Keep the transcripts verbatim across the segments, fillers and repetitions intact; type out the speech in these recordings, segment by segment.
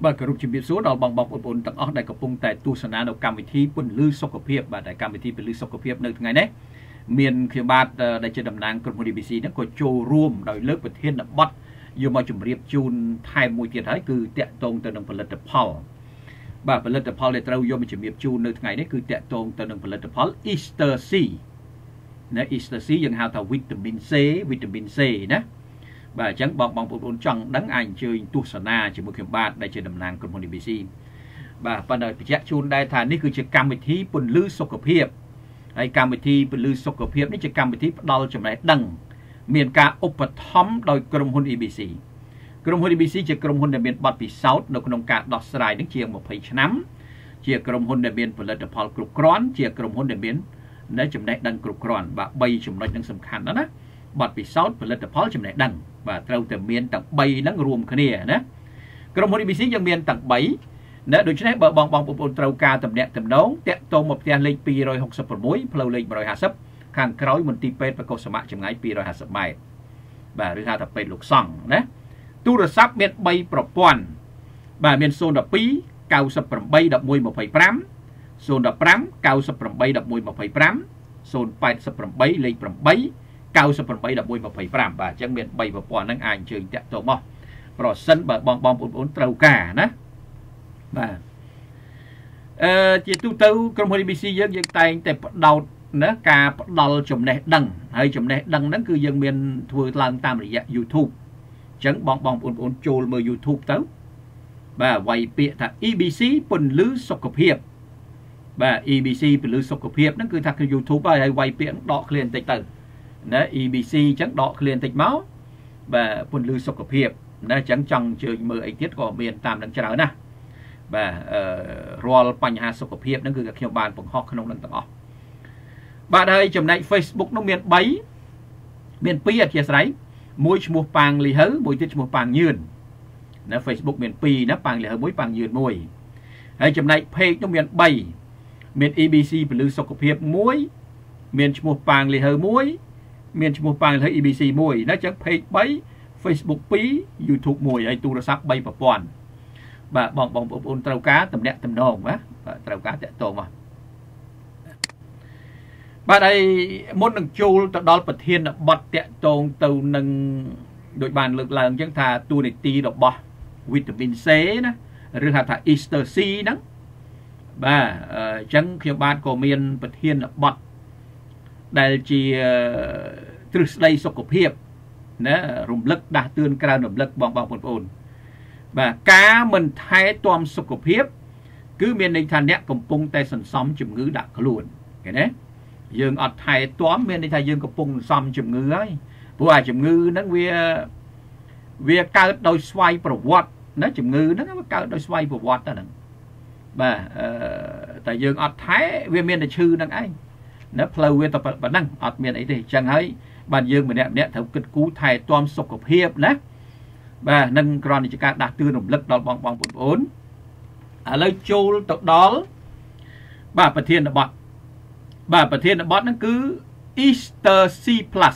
បាទគោរពជំរាបសួរដល់បងបងប្អូនទាំងអស់ដែលកំពុងតែទស្សនានៅកម្មវិធីពន្លឺសុខភាពបាទតែកម្មវិធីពន្លឺសុខភាពនៅថ្ងៃនេះមានខ្ញុំបាទដែលជាតំណាងក្រុមហ៊ុន đê bê xê ហ្នឹងក៏ចូលរួមដោយលើកប្រធានបទយកមកជម្រាបជូនថែមមួយទៀតហើយគឺតាក់ទងទៅនឹងផលិតផលបាទផលិតផលដែលត្រូវយកមកជម្រាបជូននៅថ្ងៃនេះគឺតាក់ទងទៅនឹងផលិតផល Easter C ណា Easter C យើងហៅថាវីតាមីន C វីតាមីន C ណាបាទអញ្ចឹងបងបងប្អូនចង់ដឹងអាចអញ្ជើញទស្សនាជាមួយខ្ញុំបាទដែលជាតំណាងក្រុមហ៊ុន đê bê xê បាទប៉ុន្តែបញ្ជាក់ជូនដែរថានេះគឺជាកម្មវិធីពន្លឺសុខភាពហើយកម្មវិធីពន្លឺសុខភាពនេះជាកម្មវិធីផ្ដល់ចំណេះដឹងមានការឧបត្ថម្ភដោយក្រុមហ៊ុន đê bê xê ក្រុមហ៊ុន đê bê xê ជាក្រុមហ៊ុនដែលមានបទពិសោធន៍នៅក្នុងការដោះស្រាយនឹងជាងម្ភៃឆ្នាំជាក្រុមហ៊ុនដែលមានផលិតផលគ្រប់គ្រាន់ជាក្រុមហ៊ុនដែលមាននៅចំណេះដឹងគ្រប់គ្រាន់បាទបីចំណុចនឹងសំខាន់ណាស់ណាបទពិសោធន៍ផលិតផលចំណេះដឹងបាទត្រូវតែមានទាំងបីហ្នឹងរួមគ្នាណាក្រុមហ៊ុន đê bê xê យើងមានទាំងបីណាដូច្នេះបើបងបងប្អូនត្រូវការតំណាក់តំណងតាក់ទងមកផ្ទះលេខពីរហកសិប៦ផ្លូវលេខមួយហាសិបខាងក្រោយមន្ទីរពេទ្យបកុសសមៈចម្ងាយពីរហាសិបម៉ែត្របាទឬហៅថាពេទ្យលោកសង្ឃណាទូរស័ព្ទមានបីប្រព័ន្ធបាទមានศูนย์ một hai เก้าสิบแปด สิบเอ็ด ยี่สิบห้า ศูนย์ หนึ่ง ห้า เก้าสิบแปด ยี่สิบห้า ศูนย์ แปด สิบแปด លេខแปด เก้าสิบแปด ยี่สิบห้า បាទអញ្ចឹងមានបីប្រព័ន្ធហ្នឹងអាចអញ្ជើញតាក់ទងមកប្រសិនបើបងបងប្អូនត្រូវការណាបាទអឺជាទូទៅក្រុមហ៊ុន đê bê xê យើងយើងតែងតែផ្ដោតណាការផ្ដល់ចំណេះដឹងហើយចំណេះដឹងហ្នឹងគឺយើងមានធ្វើឡើងតាមរយៈ YouTube អញ្ចឹងបងបងប្អូនចូលមើល YouTube ទៅបាទវាយពាក្យថា đê bê xê ពន្លឺសុខភាពបាទ đê bê xê ពន្លឺសុខភាពហ្នឹងគឺថាគឺ YouTube ហើយហើយវាយពាក្យដកឃ្លាបន្តិចទៅណា đê bê xê អញ្ចឹងដកឃ្លាបន្តិចមកបាទពន្លឺសុខភាពណាអញ្ចឹងចង់ជើញមើលអីទៀតក៏មានតាមនឹងច្រើនណាបាទអឺរាល់បញ្ហាសុខភាពហ្នឹងគឺខ្ញុំបានបង្ហោះក្នុងនឹងទាំងអស់បាទហើយចំណែក Facebook នោះមានបីមានពីរអធិស្ឋានមួយឈ្មោះប៉ាងលីហៅមួយទៀតឈ្មោះប៉ាងញឿនណា Facebook មានពីរណាប៉ាងលីហៅមួយប៉ាងញឿនមួយហើយចំណែក Page នោះមានបីមាន đê bê xê ពន្លឺសុខភាពមួយមានឈ្មោះប៉ាងលីហៅមួយមានឈ្មោះប៉ាងលីហៅ đê bê xê មួយណាអញ្ចឹង Page បី Facebook ពីរ YouTube មួយហើយទូរស័ព្ទបីប្រព័ន្ធបាទបងបងប្អូនត្រូវការតំណាក់តំណងណាបាទត្រូវការតាក់ទងមកបាទហើយមុននឹងចូលទៅដល់ប្រធានបទតាក់ទងទៅនឹងដោយបានលើកឡើងអញ្ចឹងថាតួនាទីរបស់វីតាមីន C ណាឬហៅថា Easter C ហ្នឹងបាទអញ្ចឹងខ្ញុំបាទក៏មានប្រធានបទដែលជាទ្រឹស្ដីសុខភាពណារំលឹកដាស់តឿនក្រៅរំលឹកបងបងប្អូនបាទការមិនថែទាំសុខភាពគឺមានន័យថាអ្នកកំពុងតែសន្សំជំងឺដាក់ខ្លួនឃើញទេយើងអត់ថែទាំមានន័យថាយើងកំពុងសន្សំជំងឺហើយព្រោះអាជំងឺហ្នឹងវាវាកើតដោយស្វ័យប្រវត្តិណាជំងឺហ្នឹងវាកើតដោយស្វ័យប្រវត្តិហ្នឹងបាទអឺតែយើងអត់ថែវាមានតែឈឺហ្នឹងឯងណាផ្លូវវាតែប៉ុណ្ណឹងអត់មានអីទេអញ្ចឹងហើយបាទយើងម្នាក់ម្នាក់ត្រូវគិតគូរថែទាំសុខភាពណាបាទនឹងគ្រាន់តែជាការដាស់តឿនរំលឹកដល់បងបងប្អូនឥឡូវចូលទៅដល់បាទប្រធានបទបាទប្រធានបទហ្នឹងគឺ Easter C plus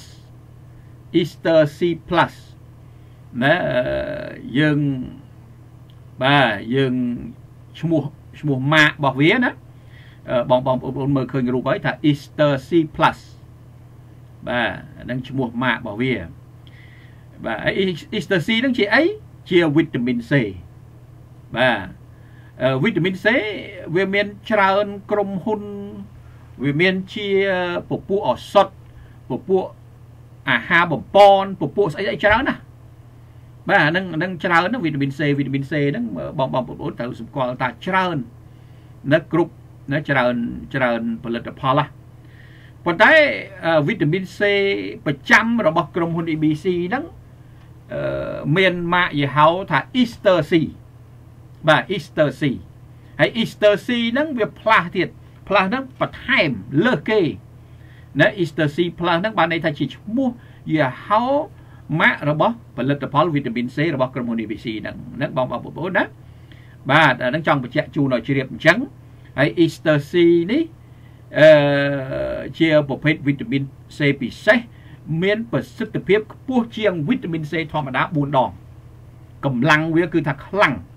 Easter C plus ណាយើងបាទយើងឈ្មោះឈ្មោះម៉ាករបស់វាណាបងបងប្អូនមើលឃើញរូបហើយថា Easter C plus បាទនឹងឈ្មោះម៉ាករបស់វាបាទ Easter C ហ្នឹងជាអីជាវីតាមីន C បាទវីតាមីន C វាមានច្រើនក្រុមហ៊ុនវាមានជាពពួកឱសថពពួកអាហារបំពន់ពពួកស្អីស្អីច្រើនណាបាទហ្នឹងហ្នឹងច្រើនណាវីតាមីន C វីតាមីន C ហ្នឹងបងបងប្អូនត្រូវសម្គាល់ថាច្រើននៅគ្រប់ណាច្រើនច្រើនផលិតផលណាប៉ុន្តែវីតាមីន C ប្រចាំរបស់ក្រុមហ៊ុន đê bê xê ហ្នឹងអឺមានម៉ាកយីហោថា Easter C បាទ Easter C ហើយ Easter C ហ្នឹងវាផ្លាស់ទៀតផ្លាស់ហ្នឹងបន្ថែមលើសគេណា Easter C plus ហ្នឹងបានន័យថាជាឈ្មោះយីហោម៉ាករបស់ផលិតផលវីតាមីន C របស់ក្រុមហ៊ុន đê bê xê ហ្នឹងហ្នឹងបងបងប្អូនណាបាទអាហ្នឹងចង់បញ្ជាក់ជូនឲ្យជ្រាបអញ្ចឹងហើយ Easter C នេះអឺជាប្រភេទវីតាមីន C ពិសេសមានប្រសិទ្ធភាពខ្ពស់ជាងវីតាមីន C ធម្មតាបួនដងកម្លាំងវាគឺថាខ្លាំង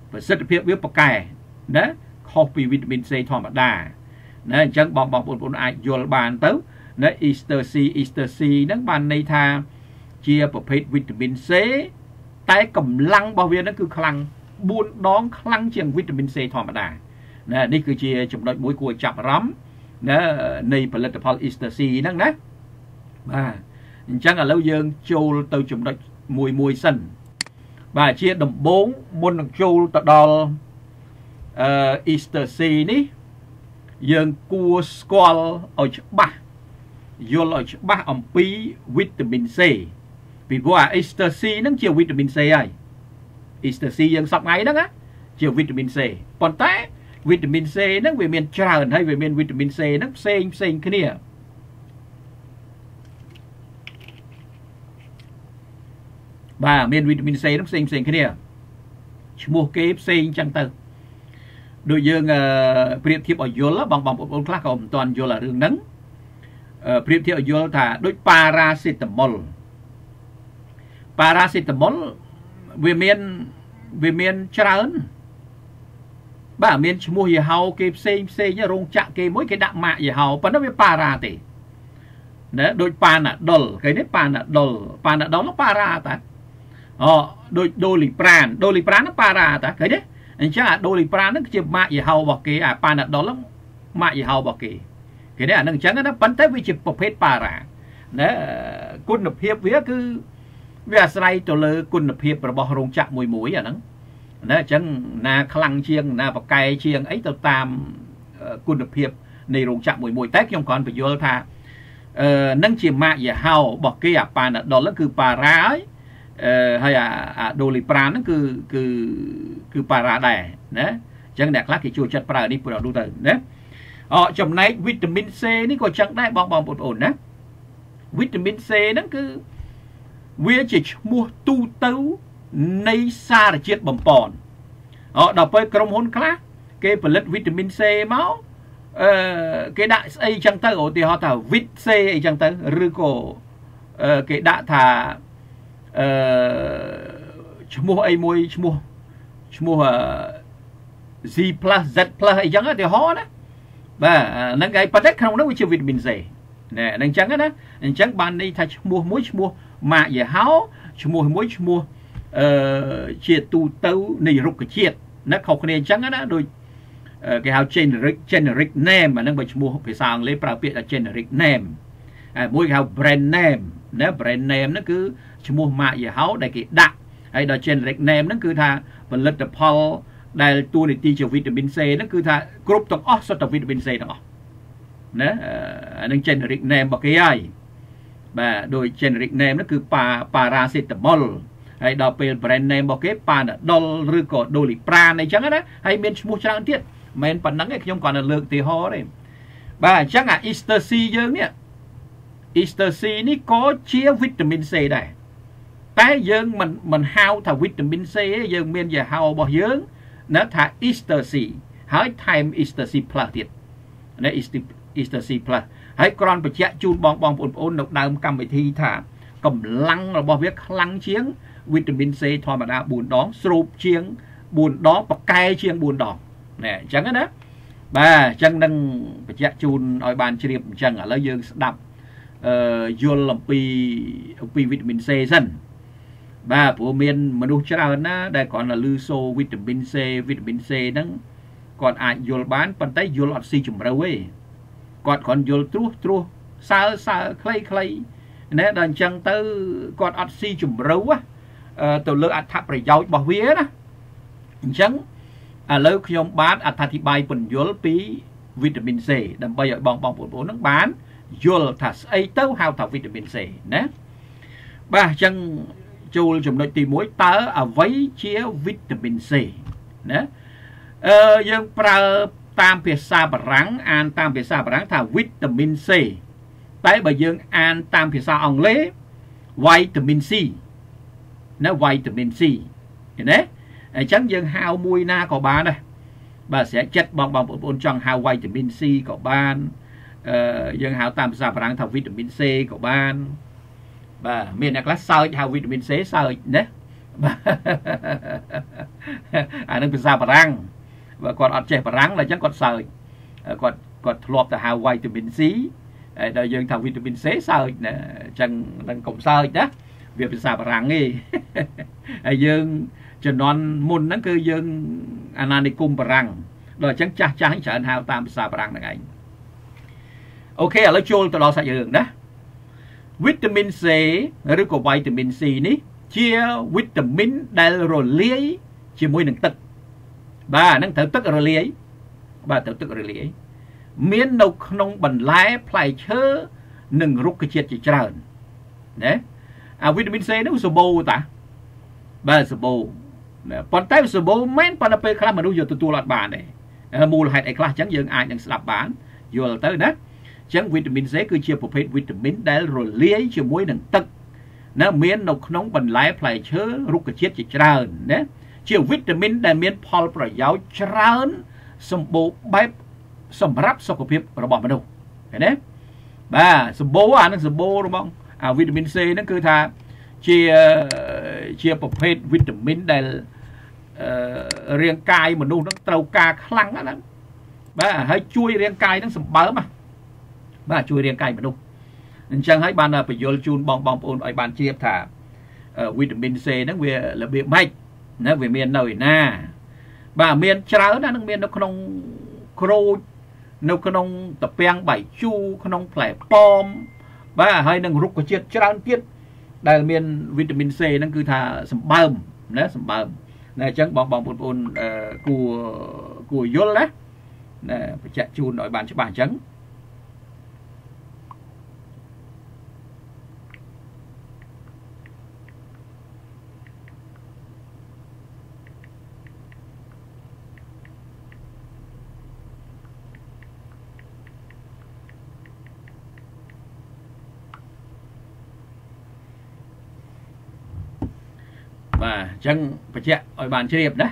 ประสิทธิภาพវាប្រកែណាខុសពីវីតាមីន C ធម្មតាណាអញ្ចឹងបងបងប្អូនអាចយល់បានទៅណា Easter C Easter C ហ្នឹងបានន័យថាជាប្រភេទវីតាមីន C តែកម្លាំងរបស់វាហ្នឹងគឺខ្លាំងបួនដងខ្លាំងជាងវីតាមីន C ធម្មតាណានេះគឺជាចំណុចមួយគួរចាប់អារម្មណ៍ណានៃផលិតផល Easter C ហ្នឹងណាបាទអញ្ចឹងឥឡូវយើងចូលទៅចំណុចមួយមួយសិនបាទជាដំបូងមុននឹងចូលទៅដល់អឺ Easter C នេះយើងគួរស្គាល់ឲ្យច្បាស់យល់ឲ្យច្បាស់អំពីវីតាមីន C ពីព្រោះអា Easter C ហ្នឹងជាវីតាមីន C ហើយ Easter C យើងសប្ថ្ងៃហ្នឹងណាជាវីតាមីន C ប៉ុន្តែវីតាមីន C ហ្នឹងវាមានច្រើនហើយវាមានវីតាមីន C ហ្នឹងផ្សេងផ្សេងគ្នាបាទមានវីតាមីន C ហ្នឹងផ្សេងផ្សេងគ្នាឈ្មោះគេផ្សេងចឹងទៅដូចយើងប្រៀបធៀបឲ្យយល់បងបងប្អូនខ្លះក៏មិនទាន់យល់អារឿងហ្នឹងប្រៀបធៀបឲ្យយល់ថាដូចប៉ារ៉ាសេតាមុលប៉ារ៉ាសេតាមុលវាមានវាមានច្រើនបាទមានឈ្មោះយីហោគេផ្សេងផ្សេងរោងចក្រគេមួយគេដាក់ម៉ាកយីហោប៉ុន្តែវាប៉ារ៉ាទេណាដូចប៉ាណាដុលគេនេះប៉ាណាដុលប៉ាណាដុលប៉ារ៉ាតាអូដូចដូលីប្រានដូលីប្រានប៉ារ៉ាតាគេនេះអញ្ចឹងអាដូលីប្រានហ្នឹងជាម៉ាកយីហោរបស់គេអាប៉ាណាដុលហ្នឹងម៉ាកយីហោរបស់គេគេនេះអាហ្នឹងអញ្ចឹងណាប៉ុន្តែវាជាប្រភេទប៉ារ៉ាណាគុណភាពវាគឺវាអាស្រ័យទៅលើគុណភាពរបស់រោងចក្រមួយមួយអាហ្នឹងណាអញ្ចឹងណាខ្លាំងជាងណាប្រកែជាងអីទៅតាមគុណភាពនៃរោងចក្រមួយមួយតែខ្ញុំគ្រាន់បញ្យល់ថាអឺនឹងជាម៉ាកយីហោរបស់គេអាប៉ាណាដុលហ្នឹងគឺប៉ារ៉ាហើយអឺហើយអាដូលីប្រានហ្នឹងគឺគឺគឺប៉ារ៉ាដែរណាអញ្ចឹងអ្នកខ្លះគេចូលចិត្តប្រើនេះព្រោះดูទៅណាអចំណែកវីតាមីន C នេះក៏ចឹងដែរបងបងប្អូនណាវីតាមីន C ហ្នឹងគឺវាជាឈ្មោះទូទៅនៃសារជាតិបំប៉នអដល់ពេលក្រុមហ៊ុនខ្លះគេផលិតវីតាមីន C មកអឺគេដាក់ស្អីចឹងទៅឧទាហរណ៍ថា វីត C អីចឹងទៅឬក៏អឺគេដាក់ថាអឺឈ្មោះអីមួយឈ្មោះឈ្មោះ Z plus Z plus អីចឹងឧទាហរណ៍ណាបាទហ្នឹងគេប៉ុន្តែក្នុងនោះវាជាវីតាមីន C ណែហ្នឹងអញ្ចឹងណាអញ្ចឹងបានន័យថាឈ្មោះមួយឈ្មោះម៉ាកយីហោឈ្មោះមួយឈ្មោះអឺជាទូទៅនៃរុក្ខជាតិណាខុសគ្នាអញ្ចឹងណាដូចគេហៅ generic generic name អាហ្នឹងបើឈ្មោះភាសាអង់គ្លេសប្រើពាក្យថា generic name ហើយមួយគេហៅ brand name ណា brand name ហ្នឹងគឺឈ្មោះម៉ាកយីហោដែលគេដាក់ហើយដល់ generic name ហ្នឹងគឺថាផលិតផលដែលតួនាទីជាវីតាមីន C ហ្នឹងគឺថាគ្រប់ទាំងអស់សុទ្ធតែវីតាមីន C ទាំងអស់ណាអានឹង generic name របស់គេហើយបាទដោយ generic name ហ្នឹងគឺប៉ាប៉ារ៉ាសេតាមុលហើយដល់ពេល brand name របស់គេប៉ាណាដុលឬក៏ដូលីប្រានអីចឹងណាហើយមានឈ្មោះច្រើនទៀតមិនមែនប៉ុណ្ណឹងទេខ្ញុំគ្រាន់តែលើកឧទាហរណ៍ទេបាទអញ្ចឹងអា Easter C យើងនេះ Easter C នេះក៏ជាវីតាមីន C ដែរតែយើងមិនមិនហៅថាវីតាមីន C ទេយើងមានយីហោរបស់យើងណាថា Easter C ហើយថែម Easter C plus ទៀតណា Easter C plus ហើយគ្រាន់បញ្ជាក់ជូនបងបងប្អូននៅដើមកម្មវិធីថាកម្លាំងរបស់វាខ្លាំងជាងវីតាមីន C ធម្មតាបួនដងស្រូបជាងបួនដងប្រកែជាងបួនដងណែអញ្ចឹងណាបាទអញ្ចឹងនឹងបញ្ជាក់ជូនឲ្យបានជ្រាបអញ្ចឹងឥឡូវយើងស្ដាប់អឺយល់អំពីអំពីវីតាមីន C សិនបាទព្រោះមានមនុស្សច្រើនណាដែលគ្រាន់តែឮសូរវីតាមីន C វីតាមីន C ហ្នឹងគាត់អាចយល់បានប៉ុន្តែយល់អត់ស៊ីជម្រៅទេគាត់គ្រាន់យល់ត្រួសត្រួសសើសើខ្លីខ្លីណែដល់អញ្ចឹងទៅគាត់អត់ស៊ីជម្រៅទៅលើអត្ថប្រយោជន៍របស់វាណាអញ្ចឹងឥឡូវខ្ញុំបានអត្ថាធិប្បាយពន្យល់ពីវីតាមីន C ដើម្បីឲ្យបងបងប្អូនហ្នឹងបានយល់ថាស្អីទៅហៅថាវីតាមីន C ណាបាទអញ្ចឹងចូលចំណុចទីមួយតើអ្វីជាវីតាមីន C ណាអឺយើងប្រើតាមភាសាបារាំងអានតាមភាសាបារាំងថាវីតាមីន C តែបើយើងអានតាមភាសាអង់គ្លេស vitamin C ណា vitamin C ឃើញទេអញ្ចឹងយើងហៅមួយណាក៏បានដែរបាទស្រេចចិត្តបងបងប្អូនចង់ហៅ vitamin C ក៏បានអឺយើងហៅតាមភាសាបារាំងថា vitamin C ក៏បានបាទមានអ្នកខ្លះសើចហៅ vitamin C សើចណាអានឹងភាសាបារាំងបើគាត់អត់ចេះបារាំងឡើយអញ្ចឹងគាត់សើចគាត់គាត់ធ្លាប់ទៅហៅវីតាមីន C ហើយដល់យើងថាវីតាមីន C សើចណាអញ្ចឹងនឹងកុំសើចណាវាភាសាបារាំងទេហើយយើងជំនាន់មុនហ្នឹងគឺយើងអាណានិគមបារាំងដល់អញ្ចឹងចាស់ចាស់ច្រើនហៅតាមភាសាបារាំងហ្នឹងឯងអូខេឥឡូវចូលទៅដល់សាច់រឿងណាវីតាមីន C ឬក៏វីតាមីន C នេះជាវីតាមីនដែលរលាយជាមួយនឹងទឹកបាទហ្នឹងត្រូវទឹករលាយបាទត្រូវទឹករលាយមាននៅក្នុងបន្លែផ្លែឈើនិងរុក្ខជាតិជាច្រើនណាអាវីតាមីន C នោះសម្បូរតាបាទសម្បូរប៉ុន្តែសម្បូរមែនប៉ុន្តែពេលខ្លះមនុស្សយកទទួលអត់បានទេមូលហេតុអីខ្លះអញ្ចឹងយើងអាចនឹងស្ដាប់បានយល់ទៅណាអញ្ចឹងវីតាមីន C គឺជាប្រភេទវីតាមីនដែលរលាយជាមួយនឹងទឹកណាមាននៅក្នុងបន្លែផ្លែឈើរុក្ខជាតិជាច្រើនណាជាវីតាមីនដែលមានផលប្រយោជន៍ច្រើនសម្បូរបែបសម្រាប់សុខភាពរបស់មនុស្សឃើញទេបាទសម្បូរអានឹងសម្បូររបស់អាវីតាមីន C ហ្នឹងគឺថាជាជាប្រភេទវីតាមីនដែលរាងកាយមនុស្សហ្នឹងត្រូវការខ្លាំងហ្នឹងបាទហើយជួយរាងកាយហ្នឹងសម្បើមបាទជួយរាងកាយមនុស្សអញ្ចឹងហើយបានបញ្យល់ជូនបងបងប្អូនឲ្យបានជ្រាបថាវីតាមីន C ហ្នឹងវារបៀបម៉េចណាវាមាននៅឯណាបាទមានច្រើនណានឹងមាននៅក្នុងក្រូចនៅក្នុងត្រពាំងបាយជូរក្នុងផ្លែប៉ោមបាទហើយនឹងរុក្ខជាតិច្រើនទៀតដែលមានវីតាមីន C ហ្នឹងគឺថាសម្បើមណាសម្បើមណាអញ្ចឹងបងបងប្អូនគួរគួរយល់ណាណាបញ្ជាក់ជូនឲ្យបានច្បាស់អញ្ចឹងបាទអញ្ចឹងបញ្ជាក់ឲ្យបានជ្រាបណា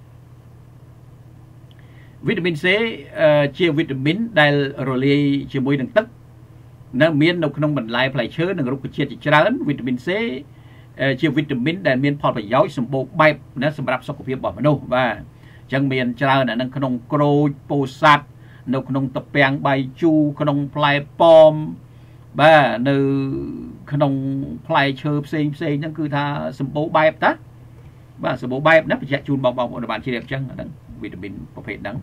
វីតាមីន C ជាវីតាមីនដែលរលាយជាមួយនឹងទឹកនៅមាននៅក្នុងបន្លែផ្លែឈើនិងរុក្ខជាតិជាច្រើនវីតាមីន C ជាវីតាមីនដែលមានផលប្រយោជន៍សម្បូរបែបណាសម្រាប់សុខភាពរបស់មនុស្សបាទអញ្ចឹងមានច្រើននៅក្នុងក្រូចពោធិ៍សាត់នៅក្នុងត្រពាំងបាយជូរក្នុងផ្លែប៉ោមបាទនៅក្នុងផ្លែឈើផ្សេងផ្សេងហ្នឹងគឺថាសម្បូរបែបតាបាទសម្បូរបែបណាបញ្ជាក់ជូនបងបងប្អូនបានជ្រាបអញ្ចឹងហ្នឹងវីតាមីនប្រភេទហ្នឹង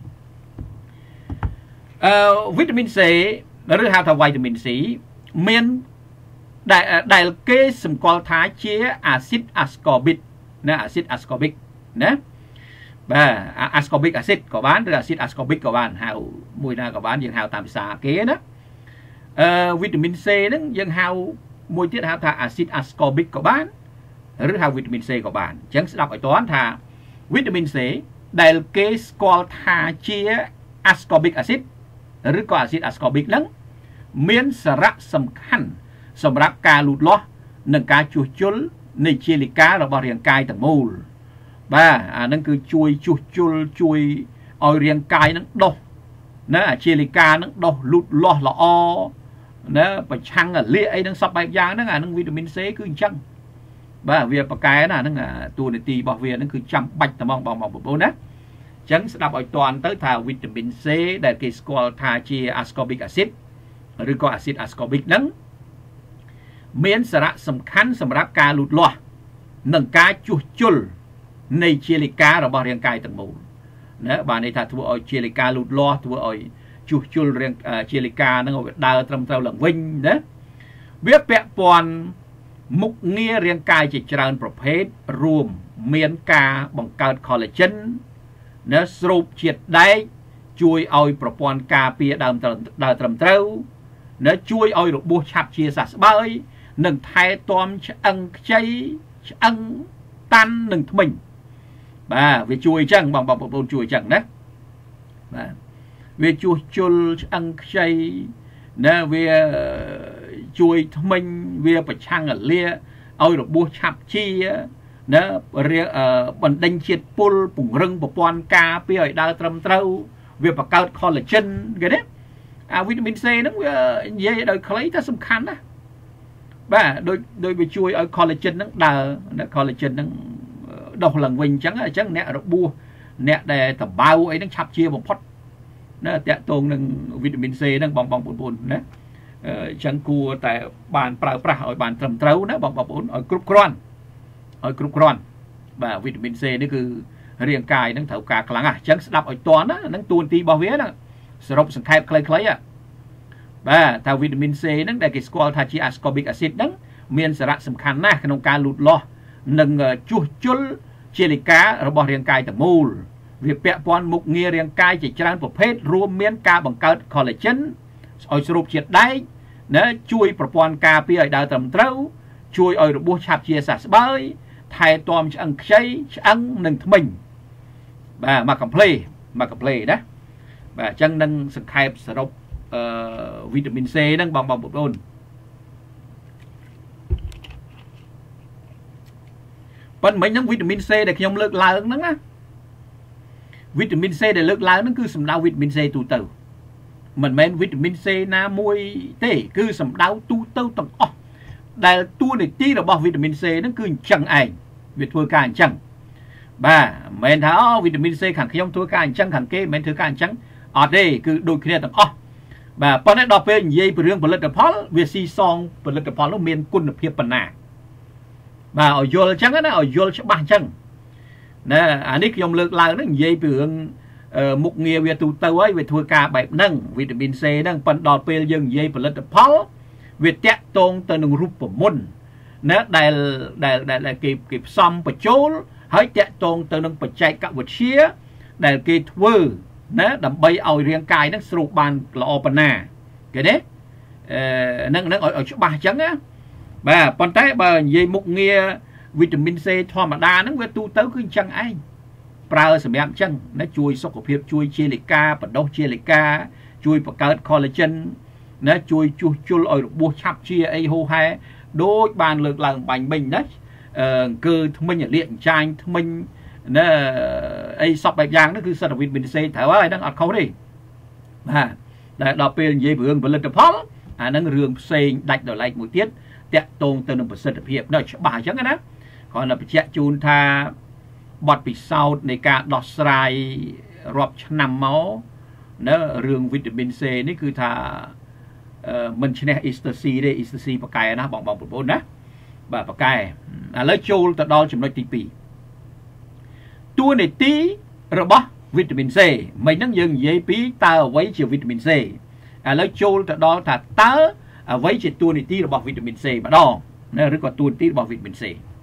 អឺវីតាមីន C ឬហៅថាវីតាមីន C មានដែលដែលគេសម្គាល់ថាជាអាស៊ីតអាស្កប៊ិកណាអាស៊ីតអាស្កប៊ិកណាបាទអាស្កប៊ិកអាស៊ីតក៏បានឬអាស៊ីតអាស្កប៊ិកក៏បានហៅមួយណាក៏បានយើងហៅតាមភាសាគេណាអឺវីតាមីន C ហ្នឹងយើងហៅមួយទៀតហៅថាអាស៊ីតអាស្កប៊ិកក៏បានឬហៅវីតាមីន C ក៏បានអញ្ចឹងស្ដាប់ឲ្យតន់ថាវីតាមីន C ដែលគេស្គាល់ថាជាអាស្កប៊ិកអាស៊ីតឬក៏អាស៊ីតអាស្កប៊ិកហ្នឹងមានសារៈសំខាន់សម្រាប់ការលូតលាស់និងការជួសជុលនៃជាលិការបស់រាងកាយទាំងមូលបាទអាហ្នឹងគឺជួយជួសជុលជួយឲ្យរាងកាយហ្នឹងដុះណាអាជាលិកាហ្នឹងដុះលូតលាស់ល្អណាប្រឆាំងលាកអីហ្នឹងសពបែបយ៉ាងហ្នឹងអាហ្នឹងវីតាមីន C គឺអញ្ចឹងបាទវាប្រកែណាហ្នឹងតួនាទីរបស់វាហ្នឹងគឺចាំបាច់តែមកបងប្អូនណាអញ្ចឹងស្ដាប់ឲ្យតន់ទៅថាវីតាមីន C ដែលគេស្គាល់ថាជាអាស្កប៊ិកអាស៊ីតឬក៏អាស៊ីតអាស្កប៊ិកហ្នឹងមានសារៈសំខាន់សម្រាប់ការលូតលាស់និងការជួសជុលនៃជាលិការបស់រាងកាយទាំងមូលណាបាទនេះថាធ្វើឲ្យជាលិកាលូតលាស់ធ្វើឲ្យជួសជុលរាងជាលិកាហ្នឹងឲ្យដើរត្រឹមត្រូវឡើងវិញណាវាពាក់ព័ន្ធមុខងាររាងកាយជាច្រើនប្រភេទរួមមានការបង្កើត collagen ណាស្រូបជាតិដែកជួយឲ្យប្រព័ន្ធការពារដើមដើរត្រឹមត្រូវណាជួយឲ្យរបួសឆាប់ជាសះស្បើយនិងថែទាំឆ្អឹងខ្ចីឆ្អឹងតាន់និងធ្មេញបាទវាជួយអញ្ចឹងបងប្អូនជួយអញ្ចឹងណាបាទវាជួសជុលឆ្អឹងខ្ចីណាវាជួយធ្មេញវាប្រឆាំងអាលាកឲ្យរបួសឆាប់ជាណាបណ្ដេញជាតិពុលពង្រឹងប្រព័ន្ធការពារឲ្យដើរត្រឹមត្រូវវាបង្កើត collagen គេណាអាវីតាមីន C ហ្នឹងវានិយាយដោយខ្លីតែសំខាន់ណាបាទដោយដោយវាជួយឲ្យ collagen ហ្នឹងដើរ collagen ហ្នឹង đọc lần mình chẳng chẳng nè rồi bua nè để tầm bao ấy nó chập chia một phút nó tẹt tôn nâng vitamin C nâng bong bong bồn bồn nè chẳng cua tại bàn prao prao ở bàn trầm trấu nè bong bong bồn ở group cron ở group cron và vitamin C nó cứ riêng cài nó thấu cả lắng à chẳng đập ở toán á nó tuôn ti bao vía đó srop sừng khai clay clay à và thao vitamin C nó để cái squal tha chi ascorbic acid đó miền sả sầm khăn na trongการlụt lo nâng chuột chuột chia lịch cá rồi bỏ riêng cài từ mùl việc bẹ pon mục nghề riêng cài chỉ trànประเภทรวมmiền cá bằng cát collagen ឲ្យស្រូបជាតិដែកណាជួយប្រព័ន្ធការពារឲ្យដើរត្រឹមត្រូវជួយឲ្យរបួសឆាប់ជាសះស្បើយថែទាំឆ្អឹងខ្ចីឆ្អឹងនិងធ្មេញបាទមកកំ plei មកកំ plei ណាបាទអញ្ចឹងនឹងសង្ខេបសរុបអឺវីតាមីន C ហ្នឹងបងបងប្អូនប៉ុន្តែមិញហ្នឹងវីតាមីន C ដែលខ្ញុំលើកឡើងហ្នឹងណាវីតាមីន C ដែលលើកឡើងហ្នឹងគឺសំដៅវីតាមីន C ទូទៅមិនមែនវីតាមីន C ណាមួយទេគឺសំដៅទូទៅទាំងអស់ដែលតួនាទីរបស់វីតាមីន C ហ្នឹងគឺអញ្ចឹងឯងវាធ្វើការអញ្ចឹងបាទមិនមែនថាអូវីតាមីន C ខាងខ្ញុំធ្វើការអញ្ចឹងខាងគេមិនមែនធ្វើការអញ្ចឹងអត់ទេគឺដូចគ្នាទាំងអស់បាទប៉ុន្តែដល់ពេលនិយាយពីរឿងផលិតផលវាស៊ីសងផលិតផលនោះមានគុណភាពប៉ុណ្ណាបាទឲ្យយល់អញ្ចឹងណាឲ្យយល់ច្បាស់អញ្ចឹងណាអានេះខ្ញុំលើកឡើងហ្នឹងនិយាយពីរឿងមុខងារវាទូទៅហើយវាធ្វើការបែបហ្នឹងវីតាមីន C ហ្នឹងប៉ុន្តែដល់ពេលយើងនិយាយផលិតផលវាតាក់ទងទៅនឹងរូបមន្តណាដែលដែលដែលគេគេផ្សំបញ្ចូលហើយតាក់ទងទៅនឹងបច្ចេកវិទ្យាដែលគេធ្វើណាដើម្បីឲ្យរាងកាយហ្នឹងស្រូបបានល្អប៉ុណ្ណាគេទេអឺហ្នឹងហ្នឹងឲ្យឲ្យច្បាស់អញ្ចឹងណាបាទប៉ុន្តែបើនិយាយមុខងារវីតាមីន C ធម្មតាហ្នឹងវាទូទៅគឺអញ្ចឹងឯងប្រើសម្រាប់អញ្ចឹងណាជួយសុខភាពជួយជាលិកាបដោះជាលិកាជួយបង្កើត collagen ណាជួយជួសជុលឲ្យរបួសឆាប់ជាអីហូហែដូចបានលើកឡើងបាញ់មិញណាអឺគឺថ្មិញលាកចាញថ្មិញណាអីសពបែបយ៉ាងហ្នឹងគឺសិតវីតាមីន C ត្រូវហើយហ្នឹងអត់ខុសទេបាទតែដល់ពេលនិយាយពីរឿងផលិតផលអាហ្នឹងរឿងផ្សេងដាច់ដោយឡែកមួយទៀតតាក់ទងទៅនឹងប្រសិទ្ធភាពនៅច្បាស់អញ្ចឹងណាគ្រាន់តែបញ្ជាក់ជូនថាបទពិសោធន៍នៃការដោះស្រាយរាប់ឆ្នាំមកណារឿងវីតាមីន C នេះគឺថាមិនឈ្នះ ecstasy ទេ ecstasy ប៉កែណាបងបងប្អូនណាបាទប៉កែឥឡូវចូលទៅដល់ចំណុចទីពីរតួនាទីរបស់វីតាមីន C មិញហ្នឹងយើងនិយាយពីតើអ្វីជាវីតាមីន C ឥឡូវចូលទៅដល់ថាតើអ្វីជាតួនាទីរបស់វីតាមីន C ម្ដងណាឬក៏តួនាទីរបស់វីតាមីន C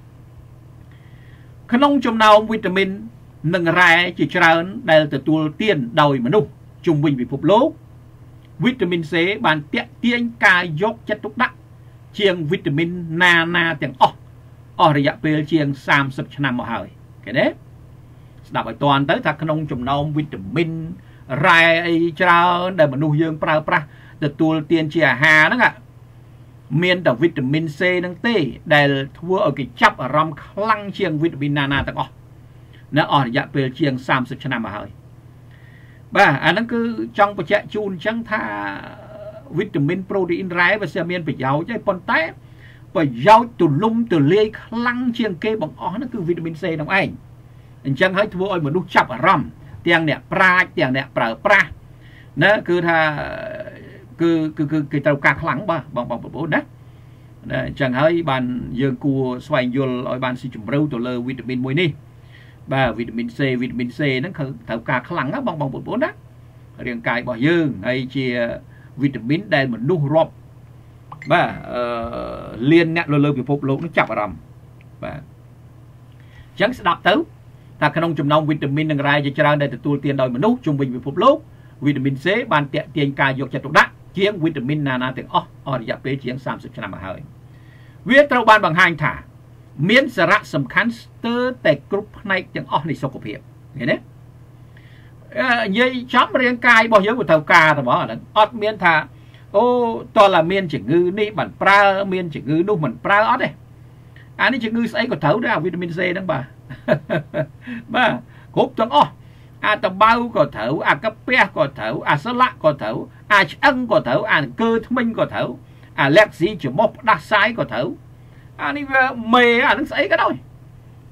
ក្នុងចំណោមវីតាមីននិងរ៉ែជាច្រើនដែលទទួលទានដោយមនុស្សជុំវិញពិភពលោកវីតាមីន C បានតាក់ទាញការយកចិត្តទុកដាក់ជាងវីតាមីនណាណាទាំងអស់អស់រយៈពេលជាងសាមសិបឆ្នាំមកហើយឃើញទេស្ដាប់ឲ្យតន់ទៅថាក្នុងចំណោមវីតាមីនរ៉ែអីច្រើនដែលមនុស្សយើងប្រើប្រាស់ទទួលទានជាអាហារហ្នឹងមានតែវីតាមីន C ហ្នឹងទេដែលធ្វើឲ្យគេចាប់អារម្មណ៍ខ្លាំងជាងវីតាមីនណាណាទាំងអស់នៅអស់រយៈពេលជាងសាមសិបឆ្នាំមកហើយបាទអាហ្នឹងគឺចង់បញ្ជាក់ជូនអញ្ចឹងថាវីតាមីនប្រូតេអ៊ីនរ៉ែវាsẽមានប្រយោជន៍ទេប៉ុន្តែប្រយោជន៍ទូលំទូលាយខ្លាំងជាងគេបង្អស់ហ្នឹងគឺវីតាមីន C ហ្នឹងឯងអញ្ចឹងហើយធ្វើឲ្យមនុស្សចាប់អារម្មណ៍ទាំងអ្នកប្រាជ្ញទាំងអ្នកប្រើប្រាស់ណាគឺថាគឺគឺគឺគេត្រូវការខ្លាំងបាទបងបងប្អូនណាអញ្ចឹងហើយបានយើងគួរស្វែងយល់ឲ្យបានស៊ីជម្រៅទៅលើវីតាមីនមួយនេះបាទវីតាមីន C វីតាមីន C ហ្នឹងគឺត្រូវការខ្លាំងណាបងបងប្អូនណារាងកាយរបស់យើងហើយជាវីតាមីនដែលមនុស្សរាប់បាទអឺលានអ្នកលើពិភពលោកនឹងចាប់អារម្មណ៍បាទអញ្ចឹងស្ដាប់ទៅថាក្នុងចំណោមវីតាមីននិងរ៉ែជាច្រើនដែលទទួលទានដោយមនុស្សជុំវិញពិភពលោកវីតាមីន C បានតាក់ទាញការយកចិត្តទុកដាក់ជាងវីតាមីនណាណាទាំងអស់អស់រយៈពេលជាងសាមសិបឆ្នាំមកហើយវាត្រូវបានបង្ហាញថាមានសារៈសំខាន់ស្ទើរតែគ្រប់ផ្នែកទាំងអស់នៃសុខភាពឃើញទេនិយាយចំរាងកាយរបស់យើងវាត្រូវការតែបងហ្នឹងអត់មានថាអូតើឡាមានជំងឺនេះបានប្រើមានជំងឺនោះមិនប្រើអត់ទេអានេះជំងឺស្អីក៏ត្រូវដែរវីតាមីន C ហ្នឹងបាទបាទគ្រប់ទាំងអស់អាតបៅក៏ត្រូវអាកាពះក៏ត្រូវអាស្លាក់ក៏ត្រូវអាឆ្អឹងក៏ត្រូវអាអង្គើធ្មេញក៏ត្រូវអាឡែកស៊ីច្រមុះផ្ដាសាយក៏ត្រូវអានេះវាមេអានឹងស្អីក៏ដោយ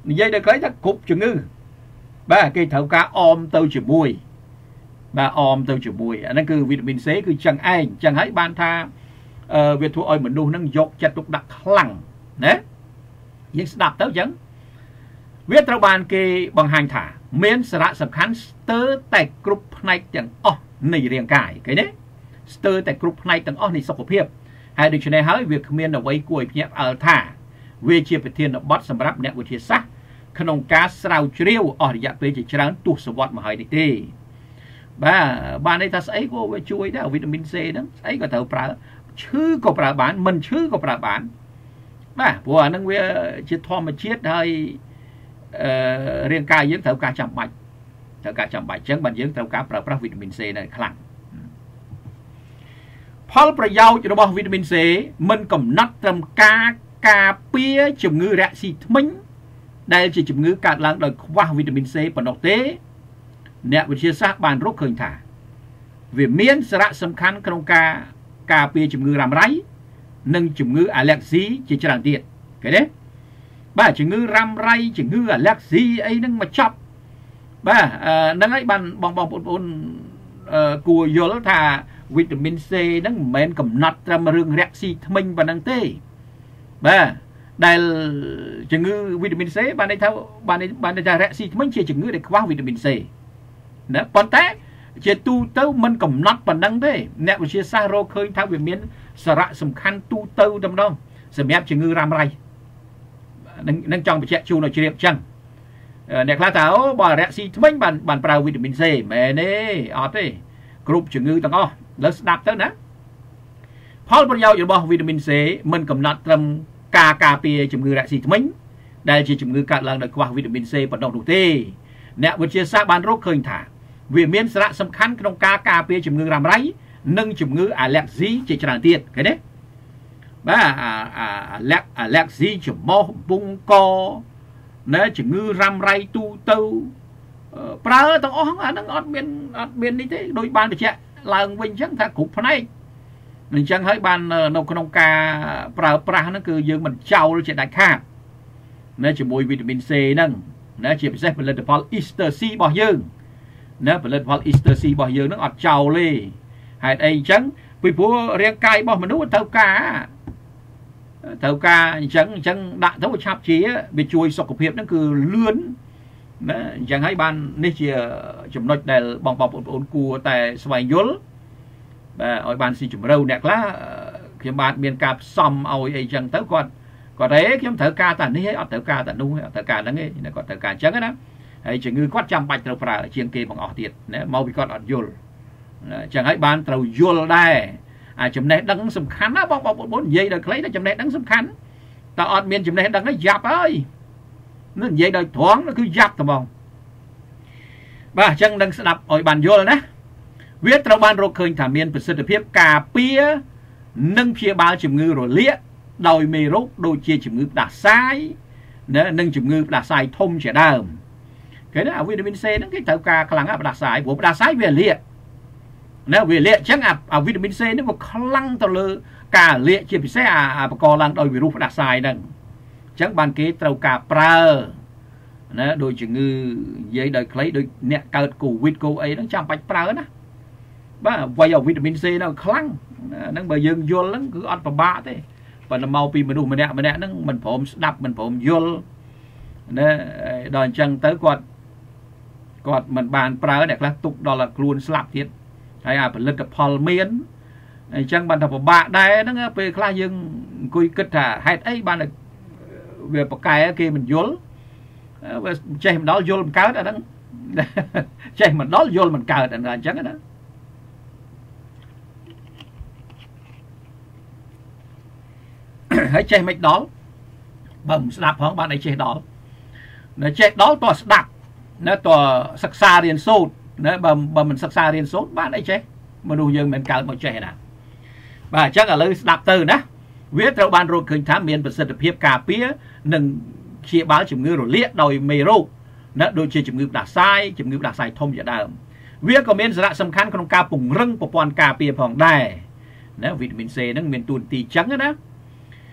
និយាយដល់ខ្លីថាគ្រប់ជំងឺបាទគេត្រូវការអមទៅជាមួយបាទអមទៅជាមួយអាហ្នឹងគឺវីតាមីន C គឺចឹងឯងចឹងហើយបានថាវាធ្វើឲ្យមនុស្សហ្នឹងយកចិត្តទុកដាក់ខ្លាំងណាយើងស្ដាប់ទៅចឹងវាត្រូវបានគេបង្ហាញថាមានសារៈសំខាន់ស្ទើរតែគ្រប់ផ្នែកទាំងអស់នៃរាងកាយឃើញទេស្ទើរតែគ្រប់ផ្នែកទាំងអស់នៃសុខភាពហើយដូច្នេះហើយវាគ្មានអ្វីគួរឲ្យភ្ញាក់ផ្អើលថាវាជាប្រធានបទសម្រាប់អ្នកវិទ្យាសាស្ត្រក្នុងការស្រាវជ្រាវអស់រយៈពេលជាច្រើនទសវត្សរ៍មកហើយនេះទេបាទបានន័យថាស្អីក៏វាជួយដែរវីតាមីន C ហ្នឹងស្អីក៏ត្រូវប្រើឈឺក៏ប្រើបានមិនឈឺក៏ប្រើបានបាទព្រោះអាហ្នឹងវាជាធម្មជាតិហើយអឺរាងកាយយើងត្រូវការចាំបាច់ត្រូវការចាំបាច់អញ្ចឹងបាទយើងត្រូវការប្រើប្រាស់វីតាមីន C នៅខ្លាំងផលប្រយោជន៍របស់វីតាមីន C មិនកំណត់ត្រឹមការការពារជំងឺរាក់ស៊ីធ្មេញដែលជាជំងឺកើតឡើងដោយខ្វះវីតាមីន C ប៉ុណ្ណោះទេអ្នកវិទ្យាសាស្ត្របានរកឃើញថាវាមានសារៈសំខាន់ក្នុងការការពារជំងឺរ៉ាំរ៉ៃនិងជំងឺអាឡែកស៊ីជាច្រើនទៀតឃើញទេបាទជំងឺរ៉ាំរ៉ៃជំងឺអាឡែកស៊ីអីហ្នឹងមកចប់បាទហ្នឹងហើយបានបងបងប្អូនគួរយល់ថាវីតាមីន C ហ្នឹងមិនមែនកំណត់ត្រឹមរឿងរាក់ស៊ីធ្មេញប៉ុណ្ណឹងទេបាទដែលជំងឺវីតាមីន C បានន័យថាបានបានន័យថារាក់ស៊ីធ្មេញជាជំងឺដែលខ្វះវីតាមីន C ណាប៉ុន្តែជាទូទៅមិនកំណត់ប៉ុណ្ណឹងទេអ្នកវិទ្យាសាស្ត្ររកឃើញថាវាមានសារៈសំខាន់ទូទៅតែម្ដងសម្រាប់ជំងឺរ៉ាំរ៉ៃនឹងនឹងចង់បញ្ជាក់ជូនឲ្យជ្រាបចឹងអ្នកខ្លះថាអូបើរាក់ស៊ីធ្មេញបានបានប្រើវីតាមីន C មែនទេអត់ទេគ្រប់ជំងឺទាំងអស់លើស្ដាប់ទៅណាផលប្រយោជន៍របស់វីតាមីន C មិនកំណត់ត្រឹមការការពារជំងឺរាក់ស៊ីធ្មេញដែលជាជំងឺកើតឡើងដោយខ្វះវីតាមីន C ប៉ុណ្ណោះនោះទេអ្នកវិទ្យាសាស្ត្របានរកឃើញថាវាមានសារៈសំខាន់ក្នុងការការពារជំងឺរ៉ាំរ៉ៃនិងជំងឺអាឡែកស៊ីជាច្រើនទៀតឃើញទេបាទអាឡែកអាឡែកស៊ីច្រមុះពងកណាជំងឺរ៉ាំរ៉ៃទូទៅប្រើទាំងអស់អាហ្នឹងអត់មានអត់មាននេះទេដូចបានបញ្ជាក់ឡើងវិញអញ្ចឹងថាគ្រប់ផ្នែកអញ្ចឹងហើយបាននៅក្នុងការប្រើប្រាស់ហ្នឹងគឺយើងមិនចោលជាដាច់ខាតណាជាមួយវីតាមីន C ហ្នឹងណាជាពិសេសផលិតផល Easter C របស់យើងណាផលិតផល Easter C របស់យើងហ្នឹងអត់ចោលទេហេតុអីអញ្ចឹងពីព្រោះរាងកាយរបស់មនុស្សត្រូវការត្រូវការអញ្ចឹងអញ្ចឹងដាក់ទៅឆាប់ជាវាជួយសុខភាពហ្នឹងគឺលឿនណាអញ្ចឹងហើយបាននេះជាចំណុចដែលបងប្អូនគួរតែស្វែងយល់បាទឲ្យបានស៊ីជម្រៅអ្នកខ្លះខ្ញុំបាទមានការផ្សំឲ្យអីចឹងទៅគាត់គាត់ទេខ្ញុំត្រូវការតែនេះឯងអត់ត្រូវការតែនោះអត់ត្រូវការហ្នឹងឯងគាត់ត្រូវការអញ្ចឹងណាហើយជំងឺគាត់ចាំបាច់ត្រូវប្រើជាងគេបងអស់ទៀតណាមកពីគាត់អត់យល់អញ្ចឹងហើយបានត្រូវយល់ដែរអាចំណេះដឹងសំខាន់ណាបងប្អូននិយាយដល់ខ្លីតែចំណេះដឹងសំខាន់តើអត់មានចំណេះដឹងនេះយ៉ាប់ហើយនឹងនិយាយដល់ត្រង់គឺយ៉ាប់តែហ្មងបាទអញ្ចឹងនឹងស្ដាប់ឲ្យបានយល់ណាវាត្រូវបានរកឃើញថាមានប្រសិទ្ធភាពការពារនិងព្យាបាលជំងឺរលាកដោយមេរោគដូចជាជំងឺផ្ដាសាយណានិងជំងឺផ្ដាសាយធំជាដើមគេណាវីតាមីន C ហ្នឹងគេត្រូវការខ្លាំងណាស់ផ្ដាសាយព្រោះផ្ដាសាយវាលាកណាវាលាកអញ្ចឹងអាវីតាមីន C នេះវាខ្លាំងទៅលើការលាកជាពិសេសអាបកកឡើងដោយវីរុសផ្ដាសាយហ្នឹងអញ្ចឹងបានគេត្រូវការប្រើណាដោយជំងឺនិយាយដោយខ្លីដូចអ្នកកើតកូវីដកូអីហ្នឹងចាំបាច់ប្រើណាបាទវាយវីតាមីន C ហ្នឹងខ្លាំងហ្នឹងបើយើងយល់ហ្នឹងគឺអត់ពិបាកទេប៉ុន្តែមកពីមនុស្សម្នាក់ម្នាក់ហ្នឹងមិនព្រមស្ដាប់មិនព្រមយល់ណាដល់អញ្ចឹងទៅគាត់គាត់មិនបានប្រើអ្នកខ្លះទុកដល់ខ្លួនស្លាប់ទៀតហើយអាផលិតផលមានអញ្ចឹងបានថាពិបាកដែរហ្នឹងពេលខ្លះយើងអង្គុយគិតថាហេតុអីបានវាប្រកែគេមិនយល់វាចេះមិនដល់យល់មិនកើតអាហ្នឹងចេះមិនដល់យល់មិនកើតអាហ្នឹងអញ្ចឹងណាហើយចេះមិនដល់បើមិនស្ដាប់ផងបានអីចេះដល់នៅចេះដល់តោះស្ដាប់នៅតោះសិក្សារៀនសូត្រណាបើបើមិនសិក្សារៀនសូត្របានអីចេះមនុស្សយើងមិនកើតមកចេះណាបាទអញ្ចឹងឥឡូវស្ដាប់ទៅណាវាត្រូវបានរកឃើញថាមានប្រសិទ្ធភាពការពារនិងព្យាបាលជំងឺរលាកដោយមេរោគណាដូចជាជំងឺផ្ដាសាយជំងឺផ្ដាសាយធំជាដើមវាក៏មានសារៈសំខាន់ក្នុងការពង្រឹងប្រព័ន្ធការពារផងដែរណាវីតាមីន C ហ្នឹងមានតួនាទីអញ្ចឹងណា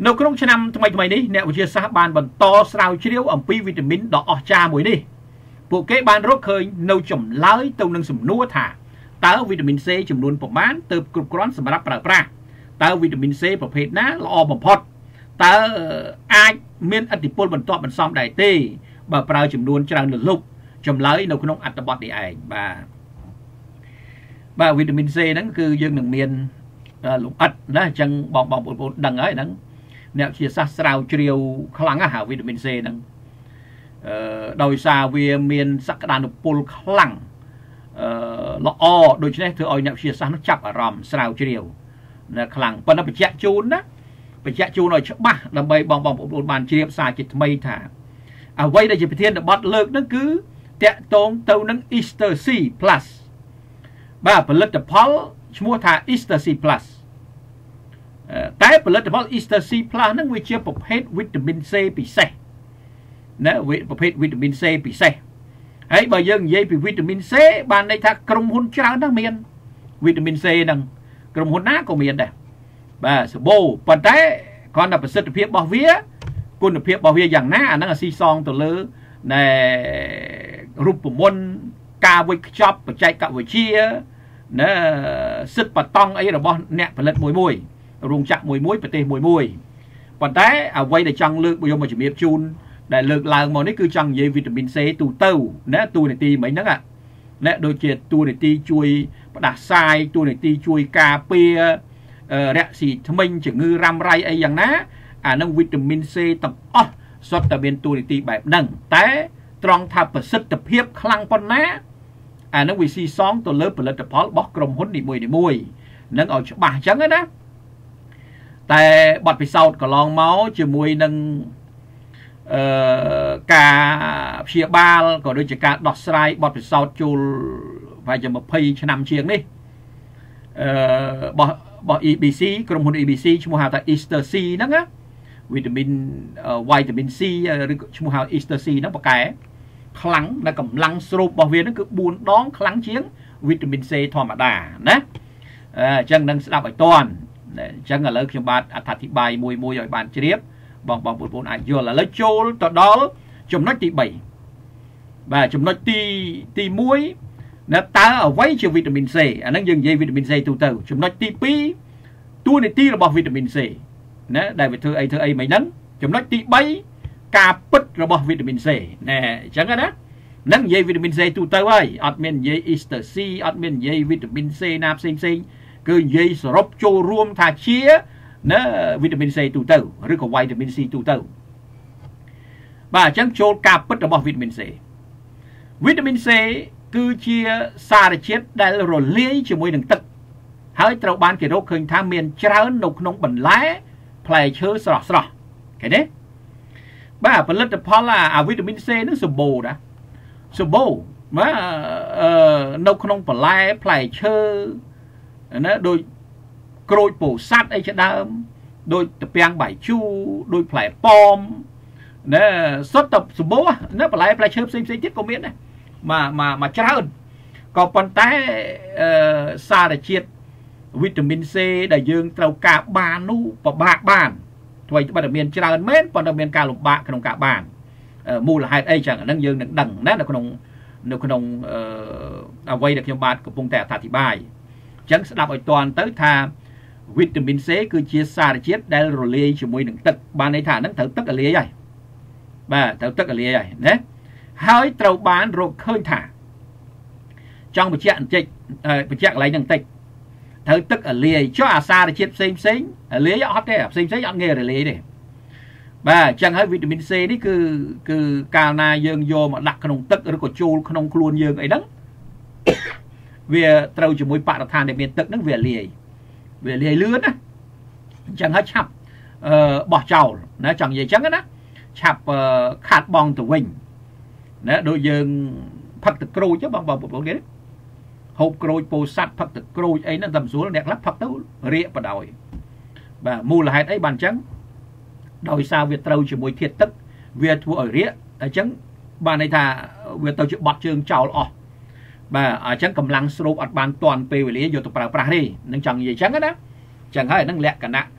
នៅក្នុងឆ្នាំថ្មីថ្មីនេះអ្នកវិទ្យាសាស្ត្របានបន្តស្រាវជ្រាវអំពីវីតាមីនដ៏អស្ចារ្យមួយនេះពួកគេបានរកឃើញនៅចម្លើយទៅនឹងសំណួរថាតើវីតាមីន C ចំនួនប្រមាណទើបគ្រប់គ្រាន់សម្រាប់ប្រើប្រាស់តើវីតាមីន C ប្រភេទណាល្អបំផុតតើអាចមានឥទ្ធិពលបន្ទាប់បន្សំដែរទេបើប្រើចំនួនច្រើនលើសលប់ចម្លើយនៅក្នុងអត្ថបទនេះឯងបាទបាទវីតាមីន C ហ្នឹងគឺយើងនឹងមានលម្អិតណាអញ្ចឹងបងបងប្អូនដឹងហើយហ្នឹងអ្នកវិទ្យាសាស្ត្រស្រាវជ្រាវខ្លាំងណាស់វីតាមីន C ហ្នឹងអឺដោយសារវាមានសក្តានុពលខ្លាំងអឺល្អដូច្នេះធ្វើឲ្យអ្នកវិទ្យាសាស្ត្រនោះចាប់អារម្មណ៍ស្រាវជ្រាវណាខ្លាំងប៉ុន្តែបញ្ជាក់ជូនណាបញ្ជាក់ជូនឲ្យច្បាស់ដើម្បីបងបងប្អូនបានជ្រាបសារជាថ្មីថាអ្វីដែលជាប្រធានបទលើកហ្នឹងគឺតាក់ទងទៅនឹង Ester C plus បាទផលិតផលឈ្មោះថា Ester C plus តែផលិតផល Ester C plus ហ្នឹងវាជាប្រភេទវីតាមីន C ពិសេសណាប្រភេទវីតាមីន C ពិសេសហើយបើយើងនិយាយពីវីតាមីន C បានន័យថាក្រុមហ៊ុនច្រើនណាស់មានវីតាមីន C ហ្នឹងក្រុមហ៊ុនណាក៏មានដែរបាទសបោប៉ុន្តែគ្រាន់តែប្រសិទ្ធភាពរបស់វាគុណភាពរបស់វាយ៉ាងណាអាហ្នឹងអាស៊ីសងទៅលើណែរូបមន្តការវិចខ្ចប់បច្ចេកវិទ្យាណាសិទ្ធិបតង់អីរបស់អ្នកផលិតមួយមួយរោងចក្រមួយមួយប្រទេសមួយមួយប៉ុន្តែអ្វីដែលចង់លើកយកមកជំរាបជូនដែលលើកឡើងមកនេះគឺចង់និយាយវីតាមីន C ទូទៅណាទូនាទីមិញហ្នឹងណាដូចជាទូនាទីជួយផ្ដាសាយទូនាទីជួយការពាររកស៊ីធ្មេញជំងឺរ៉ាំរ៉ៃអីយ៉ាងណាអានឹងវីតាមីន C ទាំងអស់សុទ្ធតែមានទូនាទីបែបហ្នឹងតែត្រង់ថាប្រសិទ្ធភាពខ្លាំងប៉ុណ្ណាអានឹងវាស៊ីសងទៅលើផលិតផលរបស់ក្រុមហ៊ុននីមួយនីមួយនឹងឲ្យច្បាស់អញ្ចឹងណាតែបទពិសោធន៍កន្លងមកជាមួយនឹងអឺការព្យាបាលក៏ដូចជាការដោះស្រាយបទពិសោធន៍ចូលប្រហែលជាยี่สิบឆ្នាំជាងនេះអឺរបស់របស់ E B C ក្រុមហ៊ុន E B C ឈ្មោះហៅថា Ester C ហ្នឹងណាវីតាមីនវីតាមីន C ឬឈ្មោះហៅ Ester C ហ្នឹងប្រកែខ្លាំងដែលកម្លាំងស្រូបរបស់វាហ្នឹងគឺបួនដងខ្លាំងជាងវីតាមីន C ធម្មតាណាអញ្ចឹងនឹងស្ដាប់ឲ្យតាន់អញ្ចឹងឥឡូវខ្ញុំបាទអត្ថាធិប្បាយមួយមួយឲ្យបានជ្រាបបងបងប្អូនអាចយល់ឥឡូវចូលទៅដល់ចំណុចទីបីបាទចំណុចទីទីមួយណាតើអ្វីជាវីតាមីន C អាហ្នឹងយើងនិយាយវីតាមីន C ទូទៅចំណុចទីពីរតួនាទីរបស់វីតាមីន C ណាដែលវាធ្វើអីធ្វើអីមិនហ្នឹងចំណុចទីបីការពិតរបស់វីតាមីន C ណែអញ្ចឹងណាហ្នឹងនិយាយវីតាមីន C ទូទៅហើយអត់មាននិយាយ Ester C អត់មាននិយាយវីតាមីន C ណាផ្សេងផ្សេងគឺនិយាយសរុបចូលរួមថាជាណាវីតាមីន C ទូទៅឬក៏វីតាមីន C ទូទៅបាទអញ្ចឹងចូលការពិតរបស់វីតាមីន C វីតាមីន C គឺជាសារជាតិដែលរលាយជាមួយនឹងទឹកហើយត្រូវបានគេរកឃើញថាមានច្រើននៅក្នុងបន្លែផ្លែឈើស្រស់ស្រស់ឃើញទេបាទផលិតផលអាវីតាមីន C ហ្នឹងសម្បូរណាសម្បូរបាទអឺនៅក្នុងបន្លែផ្លែឈើណាដូចក្រូចពោធិ៍សាត់អីជាដើមដូចត្រពាំងបាយជូរដូចផ្លែប៉ោមណាសុទ្ធតែសម្បូរណាបន្លែផ្លែឈើផ្សេងផ្សេងទៀតក៏មានដែរមកមកមកច្រើនក៏ប៉ុន្តែអឺសារជាតិវីតាមីន C ដែលយើងត្រូវការបាននោះពិបាកបានធ្វើឲ្យតែមានច្រើនមែនប៉ុន្តែមានការលំបាកក្នុងការបានមូលហេតុអីចឹងអានឹងយើងនឹងដឹងណានៅក្នុងនៅក្នុងអឺអ្វីដែលខ្ញុំបាទកំពុងតែអត្ថាធិប្បាយអញ្ចឹងស្ដាប់ឲ្យតាន់ទៅថាវីតាមីន C គឺជាសារជាតិដែលរលាយជាមួយនឹងទឹកបានន័យថាហ្នឹងត្រូវទឹករលាយហើយបាទត្រូវទឹករលាយហើយណាហើយត្រូវបានរកឃើញថាចង់បញ្ជាក់បន្តិចបញ្ជាក់កន្លែងហ្នឹងបន្តិចត្រូវទឹករលាយចុះអាសារជាតិផ្សេងផ្សេងរលាយអត់ទេផ្សេងផ្សេងអត់ងាយរលាយទេបាទអញ្ចឹងហើយវីតាមីន C នេះគឺគឺកាលណាយើងយកមកដាក់ក្នុងទឹកឬក៏ចូលក្នុងខ្លួនយើងអីហ្នឹងវាត្រូវជាមួយបរិស្ថានដែលមានទឹកហ្នឹងវាលាយវាលាយលឿនណាអញ្ចឹងហើយឆាប់អឺបោះចោលណាចង់និយាយអញ្ចឹងណាឆាប់ខាត់បងទៅវិញណាដូចយើងផឹកទឹកក្រូចបងបងប្អូនគេហូបក្រូចពោធិ៍សាត់ផឹកទឹកក្រូចអីហ្នឹងតែមិនស្រួលអ្នកខ្លះផឹកទៅរាកបដ ாய் បាទមូលហេតុអីបានអញ្ចឹងដោយសារវាត្រូវជាមួយធាតុទឹកវាធ្វើឲ្យរាកអញ្ចឹងបានន័យថាវាទៅជាបត់ជើងចោលអស់បាទអញ្ចឹងកម្លាំងស្រូបអត់បានតាន់ពេលវេលាយកទៅប្រើប្រាស់ទេនឹងចង់និយាយអញ្ចឹងណាអញ្ចឹងហើយហ្នឹងលក្ខណៈ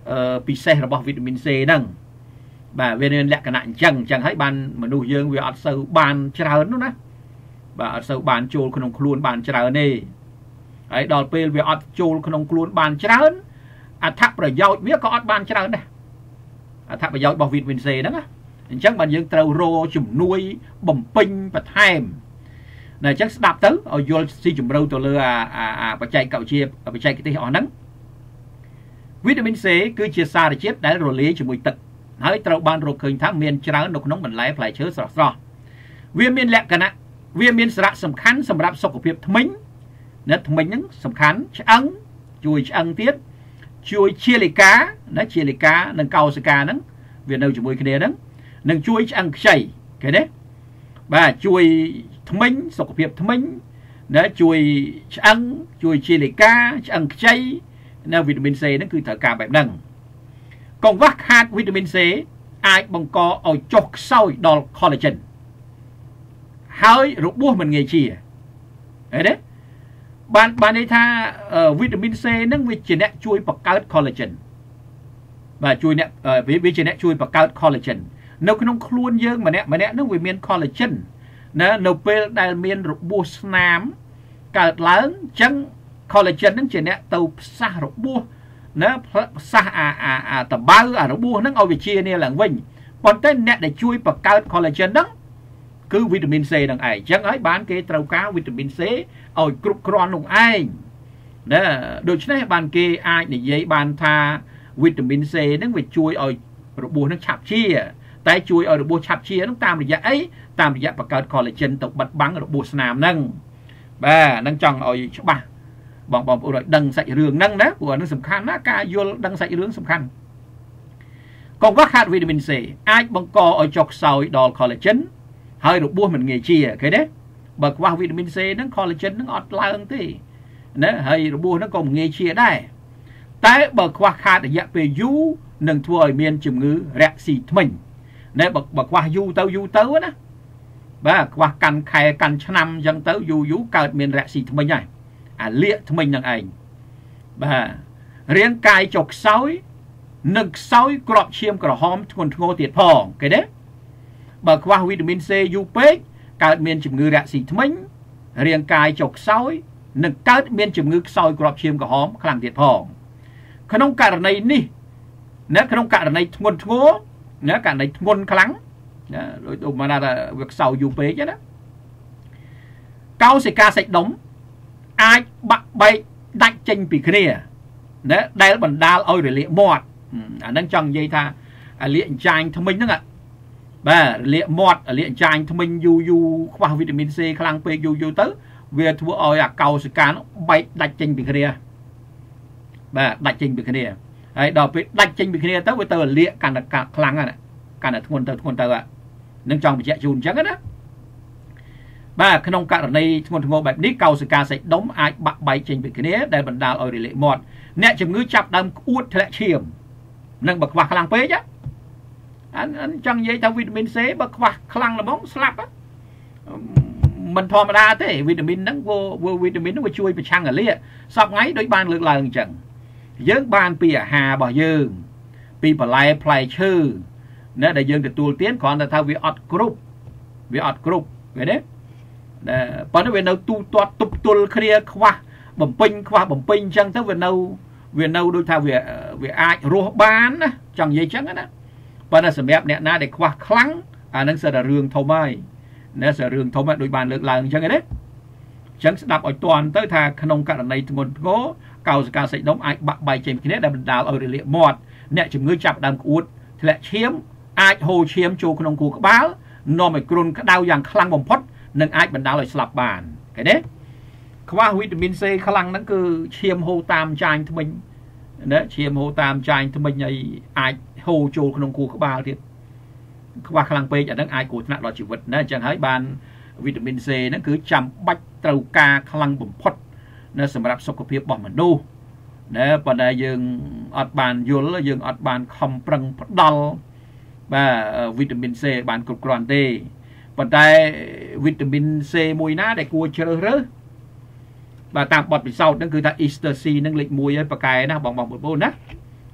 ពិសេសរបស់វីតាមីន C ហ្នឹងបាទវាមានលក្ខណៈអញ្ចឹងអញ្ចឹងហើយបានមនុស្សយើងវាអត់សូវបានច្រើននោះណាបាទអត់សូវបានចូលក្នុងខ្លួនបានច្រើនទេហើយដល់ពេលវាអត់ចូលក្នុងខ្លួនបានច្រើនអត្ថប្រយោជន៍វាក៏អត់បានច្រើនដែរអត្ថប្រយោជន៍របស់វីតាមីន C ហ្នឹងណាអញ្ចឹងបានយើងត្រូវរកជំនួយបំពេញបន្ថែមណាអញ្ចឹងស្ដាប់ទៅឲ្យយល់ស៊ីជម្រៅទៅលើអាបច្ចេកវិទ្យាបច្ចេកទេសអស់ហ្នឹងវីតាមីន C គឺជាសារជាតិដែលរលាយជាមួយទឹកហើយត្រូវបានរកឃើញថាមានច្រើននៅក្នុងបន្លែផ្លែឈើស្រស់ៗវាមានលក្ខណៈវាមានសារៈសំខាន់សម្រាប់សុខភាពធ្មេញណាធ្មេញហ្នឹងសំខាន់ឆ្អឹងជួយឆ្អឹងទៀតជួយជាលិកាណាជាលិកានិងកោសិកាហ្នឹងវានៅជាមួយគ្នាហ្នឹងនឹងជួយឆ្អឹងខ្ចីឃើញទេបាទជួយធ្មេញសុខភាពធ្មេញណាជួយឆ្អឹងជួយជាលិកាឆ្អឹងខ្ចីនៅវីតាមីន C ហ្នឹងគឺត្រូវការបែបហ្នឹងកង្វះខាតវីតាមីន C អាចបង្កឲ្យចុះខ្សោយដល់ collagen ហើយរបួសមិនងាយជាឃើញទេបានបានន័យថាវីតាមីន C ហ្នឹងវាជាអ្នកជួយបង្កើត collagen បាទជួយអ្នកវាជាអ្នកជួយបង្កើត collagen នៅក្នុងខ្លួនយើងម្នាក់ម្នាក់ហ្នឹងវាមាន collagen ណានៅពេលដែលមានរបួសស្នាមកើតឡើងអញ្ចឹង collagen ហ្នឹងជាអ្នកទៅផ្សះរបួសណាផ្សះអាអាអាតបៅអារបួសហ្នឹងឲ្យវាជានេះឡើងវិញប៉ុន្តែអ្នកដែលជួយបង្កើត collagen ហ្នឹងគឺវីតាមីន C ហ្នឹងឯងអញ្ចឹងហើយបានគេត្រូវការវីតាមីន C ឲ្យគ្រប់គ្រាន់នោះឯងណាដូច្នេះបានគេអាចនិយាយបានថាវីតាមីន C ហ្នឹងវាជួយឲ្យរបួសហ្នឹងឆាប់ជាតែជួយឲ្យរបួសឆាប់ជាហ្នឹងតាមរយៈអីតាមរយៈបង្កើត collagen ទៅបិទបាំងរបួសស្នាមហ្នឹងបាទហ្នឹងចង់ឲ្យច្បាស់បងបងប្អូនឲ្យដឹងសាច់រឿងហ្នឹងណាព្រោះហ្នឹងសំខាន់ណាការយល់ដឹងសាច់រឿងសំខាន់កង្វះខាតវីតាមីន C អាចបង្កឲ្យចុះខ្សោយដល់ collagen ហើយរបួសមិនងាយជាឃើញទេបើខ្វះវីតាមីន C ហ្នឹង collagen ហ្នឹងអត់ឡើងទេណាហើយរបួសហ្នឹងក៏មិនងាយជាដែរតែបើខ្វះខាតរយៈពេលយូរនឹងធ្វើឲ្យមានជំងឺរាក់ស៊ីធ្មេញណាបើបើខ្វះយូរទៅយូរទៅណាបាទខ្វះកាន់ខែកាន់ឆ្នាំអញ្ចឹងទៅយូរយូរកើតមានរាក់ស៊ីធ្មេញហើយអាលាកធ្មេញនឹងឯងបាទរាងកាយចុះខ្សោយនិងខ្សោយក្របឈាមក្រហមធ្ងន់ធ្ងរទៀតផងឃើញទេបើខ្វះវីតាមីន C យូរពេកកើតមានជំងឺរាក់ស៊ីធ្មេញរាងកាយចុះខ្សោយនិងកើតមានជំងឺខ្សោយក្របឈាមក្រហមខ្លាំងទៀតផងក្នុងករណីនេះណាក្នុងករណីធ្ងន់ធ្ងរណាករណីធ្ងន់ខ្លាំងណាដូចឧបមាថាវាខ្សោយយូរពេកណាកោសិកាសាច់ដុំអាចបាក់បែកដាច់ចេញពីគ្នាណាដែលបណ្ដាលឲ្យរលាកមាត់អាហ្នឹងចង់និយាយថាអាលាកអញ្ចាញធ្មេញហ្នឹងបាទរលាកមាត់រលាកអញ្ចាញធ្មេញយូរយូរខ្វះវីតាមីន C ខ្លាំងពេកយូរយូរទៅវាធ្វើឲ្យអាកោសិកាបែកដាច់ចេញពីគ្នាបាទដាច់ចេញពីគ្នាហើយដល់ពេលដាច់ចេញពីគ្នាទៅវាទៅរលាកកាន់តែខ្លាំងណាកាន់តែធ្ងន់ទៅធ្ងន់ទៅនឹងចង់បញ្ជាក់ជូនអញ្ចឹងណាបាទក្នុងករណីធ្ងន់ធ្ងរបែបនេះកោសិកាសាច់ដុំអាចបាក់បែកចេញពីគ្នាដែលបណ្ដាលឲ្យរលាកមាត់អ្នកជំងឺចាប់ដើមក្អួតធ្លាក់ឈាមនឹងបើខ្វះខ្លាំងពេកអានចង់និយាយថាវីតាមីន C បើខ្វះខ្លាំងល្មមស្លាប់មិនធម្មតាទេវីតាមីនហ្នឹងវាវីតាមីនហ្នឹងវាជួយប្រឆាំងអាលាកសពថ្ងៃដូចបានលើកឡើងអញ្ចឹងយើងបានពីអាហាររបស់យើងពីបន្លែផ្លែឈើណាដែលយើងទទួលទានគ្រាន់តែថាវាអត់គ្រប់វាអត់គ្រប់ឃើញទេប៉ុន្តែវានៅទូទាត់ទប់ទល់គ្នាខ្វះបំពេញខ្វះបំពេញអញ្ចឹងទៅវានៅវានៅដូចថាវាវាអាចរស់បានណាចង់និយាយអញ្ចឹងណាប៉ុន្តែសម្រាប់អ្នកណាដែលខ្វះខ្លាំងអានឹងសិតតែរឿងធំហើយណាសិតរឿងធំហើយដូចបានលើកឡើងអញ្ចឹងទេអញ្ចឹងស្ដាប់ឲ្យទាន់ទៅថាក្នុងករណីធ្ងន់ធ្ងរកោសិកាសាច់ដុំអាចបាក់បែកចេញគ្នាដែលបណ្ដាលឲ្យរលាកមាត់អ្នកជំងឺចាប់ដើមក្អួតធ្លាក់ឈាមអាចហូរឈាមចូលក្នុងខួរក្បាលនាំឲ្យគ្រុនក្តៅយ៉ាងខ្លាំងបំផុតនឹងអាចបណ្ដាលឲ្យស្លាប់បានឃើញទេខ្វះវីតាមីន C ខ្លាំងហ្នឹងគឺឈាមហូរតាមចាញ់ធ្មេញណាឈាមហូរតាមចាញ់ធ្មេញហើយអាចហូរចូលក្នុងខួរក្បាលទៀតខ្វះខ្លាំងពេកអាហ្នឹងអាចគ្រោះថ្នាក់ដល់ជីវិតណាអញ្ចឹងហើយបានវីតាមីន C ហ្នឹងគឺចាំបាច់ត្រូវការខ្លាំងបំផុតណាសម្រាប់សុខភាពរបស់មនុស្សណាប៉ុន្តែយើងអត់បានយល់យើងអត់បានខំប្រឹងផ្ដល់បាទវីតាមីន C បានគ្រប់គ្រាន់ទេប៉ុន្តែវីតាមីន C មួយណាដែលគួរជ្រើសរើសបាទតាមបទពិសោធន៍ហ្នឹងគឺថា Easter C ហ្នឹងលេខមួយហើយប៉ាកែណាបងបងប្អូនណា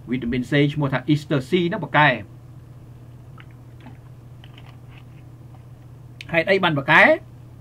វីតាមីន C ឈ្មោះថា Ester C ហ្នឹងបកែហេតុអីបានបកែ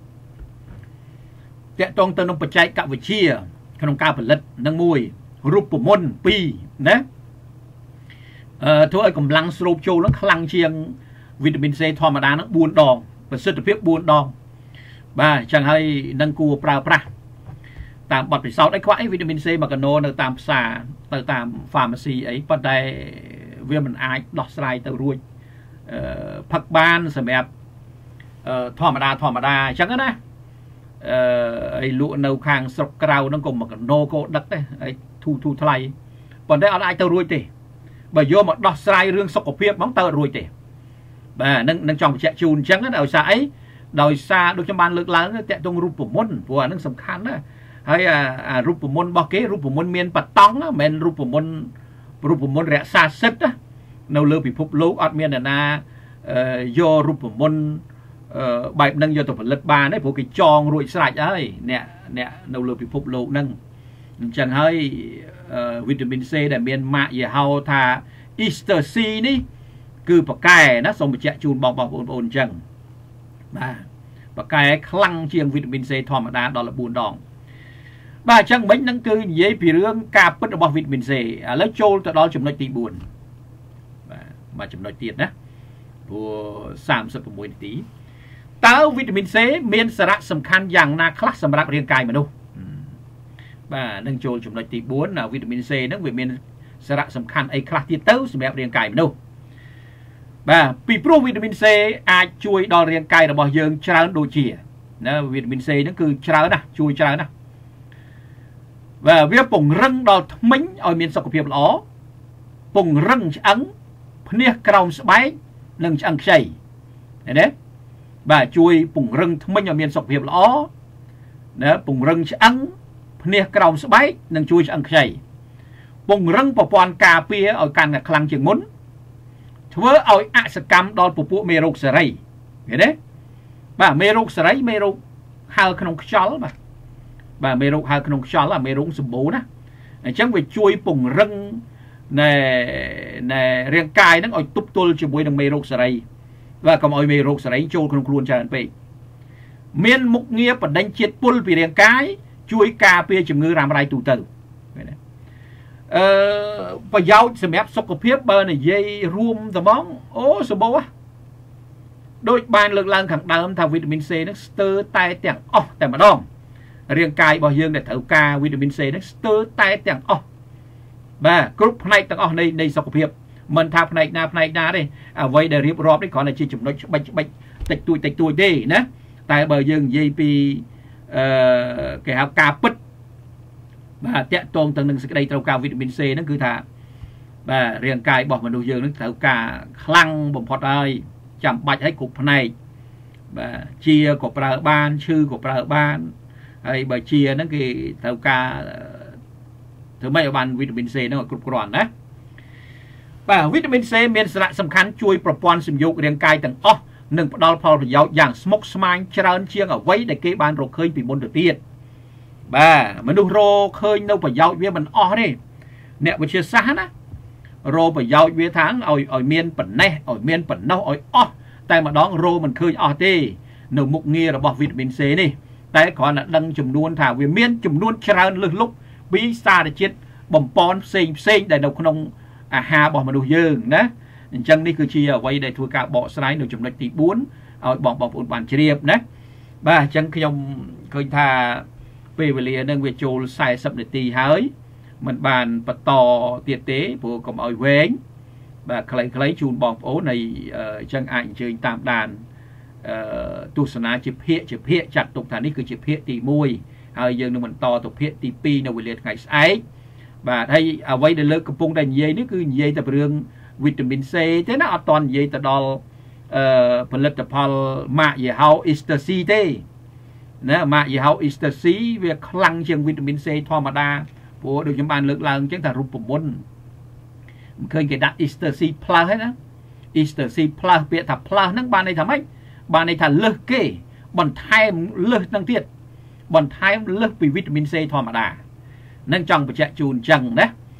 តាក់ទងទៅនឹងបច្ចេកវិទ្យាក្នុងការផលិតនឹងមួយរូបមន្តពីរណាអឺធ្វើឲ្យកម្លាំងស្រូបចូលនឹងខ្លាំងជាងវីតាមីន C ធម្មតានឹងបួនដងប្រសិទ្ធភាពបួនដងបាទអញ្ចឹងហើយនឹងគួរប្រើប្រាស់តាមបទពិសោធន៍អីខ្វះអីវីតាមីន C មកកណូនៅតាមផ្សារទៅតាម pharmacy អីប៉ុន្តែវាមិនអាចដោះស្រាយទៅរួចអឺផឹកបានសម្រាប់អឺធម្មតាធម្មតាអញ្ចឹងណាអឺអីលក់នៅខាងស្រុកក្រៅហ្នឹងក៏មកកណូក៏ដឹកដែរអីធូធូថ្លៃប៉ុន្តែអត់អាចទៅរួចទេបើយកមកដោះស្រាយរឿងសុខភាពហ្មងទៅរួចទេបាទនឹងនឹងចង់បញ្ជាក់ជូនអញ្ចឹងណាដោយសារអីដោយសារដូចខ្ញុំបានលើកឡើងតាក់ទងរូបមន្តព្រោះអានឹងសំខាន់ណាហើយអារូបមន្តរបស់គេរូបមន្តមានបតង់ណាមិនមែនរូបមន្តរូបមន្តរក្សាសិទ្ធិណានៅលើពិភពលោកអត់មានអ្នកណាយករូបមន្តបែបហ្នឹងយកទៅផលិតបានទេព្រោះគេចងរួចស្រេចហើយអ្នកអ្នកនៅលើពិភពលោកហ្នឹងអញ្ចឹងហើយវីតាមីន C ដែលមានម៉ាកយីហោថា Ester C នេះគឺបកែណាសូមបញ្ជាក់ជូនបងប្អូនបងប្អូនអញ្ចឹងបាទបកែខ្លាំងជាងវីតាមីន C ធម្មតាដល់បួនដងបាទអញ្ចឹងមិញហ្នឹងគឺនិយាយពីរឿងការពិតរបស់វីតាមីន C ឥឡូវចូលទៅដល់ចំណុចទីបួនបាទមកចំណុចទៀតណាព្រោះសាមសិប៦នាទីតើវីតាមីន C មានសារៈសំខាន់យ៉ាងណាខ្លះសម្រាប់រាងកាយមនុស្សបាទនឹងចូលចំណុចទីបួនវីតាមីន C ហ្នឹងវាមានសារៈសំខាន់អីខ្លះទៀតទៅសម្រាប់រាងកាយមនុស្សបាទពីព្រោះវីតាមីន C អាចជួយដល់រាងកាយរបស់យើងច្រើនដូចជាណាវីតាមីន C ហ្នឹងគឺច្រើនណាស់ជួយច្រើនណាស់បាទវាពង្រឹងដល់ធ្មេញឲ្យមានសុខភាពល្អពង្រឹងឆ្អឹងភ្នាះក្រោមស្បែកនិងឆ្អឹងខ្ចីឃើញទេបាទជួយពង្រឹងធ្មេញឲ្យមានសុខភាពល្អណាពង្រឹងឆ្អឹងភ្នាះក្រោមស្បែកនិងជួយឆ្អឹងខ្ចីពង្រឹងប្រព័ន្ធការពារឲ្យកាន់តែខ្លាំងជាងមុនធ្វើឲ្យអសកម្មដល់ពពួកមេរោគសេរីឃើញទេបាទមេរោគសេរីមេរោគហើរក្នុងខ្យល់បាទបាទមេរោគហើរក្នុងខ្យល់អាមេរោគសម្បូរណាអញ្ចឹងវាជួយពង្រឹងណែណែរាងកាយហ្នឹងឲ្យទប់ទល់ជាមួយនឹងមេរោគសេរីបាទកុំឲ្យមេរោគសេរីចូលក្នុងខ្លួនច្រើនពេកមានមុខងារបដិញ្ញជាតិពុលពីរាងកាយជួយការពារជំងឺរ៉ាំរ៉ៃទូទៅឃើញទេអឺប្រយោជន៍សម្រាប់សុខភាពបើនិយាយរួមត្មងអូសម្បូរដូចបានលើកឡើងខាងដើមថាវីតាមីន C ហ្នឹងស្ទើរតែទាំងអស់តែម្ដងរាងកាយរបស់យើងដែលត្រូវការវីតាមីន C ហ្នឹងស្ទើរតែទាំងអស់បាទគ្រប់ផ្នែកទាំងអស់នៃនៃសុខភាពមិនថាផ្នែកណាផ្នែកណាទេអ្វីដែលរៀបរាប់នេះគ្រាន់តែជាចំណុចច្បិចច្បិចតិចតួចតិចតួចទេណាតែបើយើងនិយាយពីអឺគេហៅការពិតបាទតាក់ទងទៅនឹងសេចក្តីត្រូវការវីតាមីន C ហ្នឹងគឺថាបាទរាងកាយរបស់មនុស្សយើងនឹងត្រូវការខ្លាំងបំផុតហើយចាំបាច់ឲ្យគ្រប់ផ្នែកបាទជាក៏ប្រើបានឈឺក៏ប្រើបានហើយបើជាហ្នឹងគេត្រូវការធ្វើម៉េចឲ្យបានវីតាមីន C ហ្នឹងឲ្យគ្រប់គ្រាន់ណាបាទវីតាមីន C មានសារៈសំខាន់ជួយប្រព័ន្ធសម្យោគរាងកាយទាំងអស់និងផ្ដល់ផលប្រយោជន៍យ៉ាងស្មុគស្មាញច្រើនជាងអ្វីដែលគេបានរកឃើញពីមុនទៅទៀតបាទមនុស្សរកឃើញនៅប្រយោជន៍វាមិនអស់ទេអ្នកវិទ្យាសាស្ត្រណារកប្រយោជន៍វាថាឲ្យឲ្យមានប៉ុណ្ណេះឲ្យមានប៉ុណ្ណោះឲ្យអស់តែម្ដងរកមិនឃើញអស់ទេនៅមុខងាររបស់វីតាមីន C នេះតែគ្រាន់តែដឹងចំនួនថាវាមានចំនួនច្រើនលើសលប់ពីសារជាតិបំពន់ផ្សេងផ្សេងដែលនៅក្នុងអាហាររបស់មនុស្សយើងណាអញ្ចឹងនេះគឺជាអ្វីដែលធ្វើការបកស្រាយនៅចំណុចទីបួនឲ្យបងប្អូនបានជ្រាបណាបាទអញ្ចឹងខ្ញុំឃើញថាពេលវេលានឹងវាចូលសែសិបនាទីហើយមិនបានបន្តទៀតទេព្រោះកុំឲ្យវែងបាទខ្លីៗជូនបងប្អូនហើយអញ្ចឹងអាចអញ្ជើញតាមដានអឺទស្សនាជាភាគជាភាគចាត់ទុកថានេះគឺជាភាគទីមួយហើយយើងនឹងបន្តទៅភាគទីពីរនៅវេលាថ្ងៃស្អែកបាទហើយអ្វីដែលលើកកំពុងតែនិយាយនេះគឺនិយាយតែពីរឿងវីតាមីន C ទេណាអត់តនិយាយទៅដល់អឺផលិតផលម៉ាកយីហោ Ester C ទេណាម៉ាកយីហោ Ester C វាខ្លាំងជាងវីតាមីន C ធម្មតាព្រោះដូចខ្ញុំបានលើកឡើងអញ្ចឹងថារូបមន្តមិនឃើញគេដាក់ Ester C Plus ហ្នឹងណា Ester C Plus ពាក្យថា Plus ហ្នឹងបានន័យថាម៉េចបានន័យថាលើសគេបន្ថែមលើសហ្នឹងទៀតបន្ថែមលើសពីវីតាមីន C ធម្មតានឹងចង់បញ្ជាក់ជូនអញ្ចឹងណា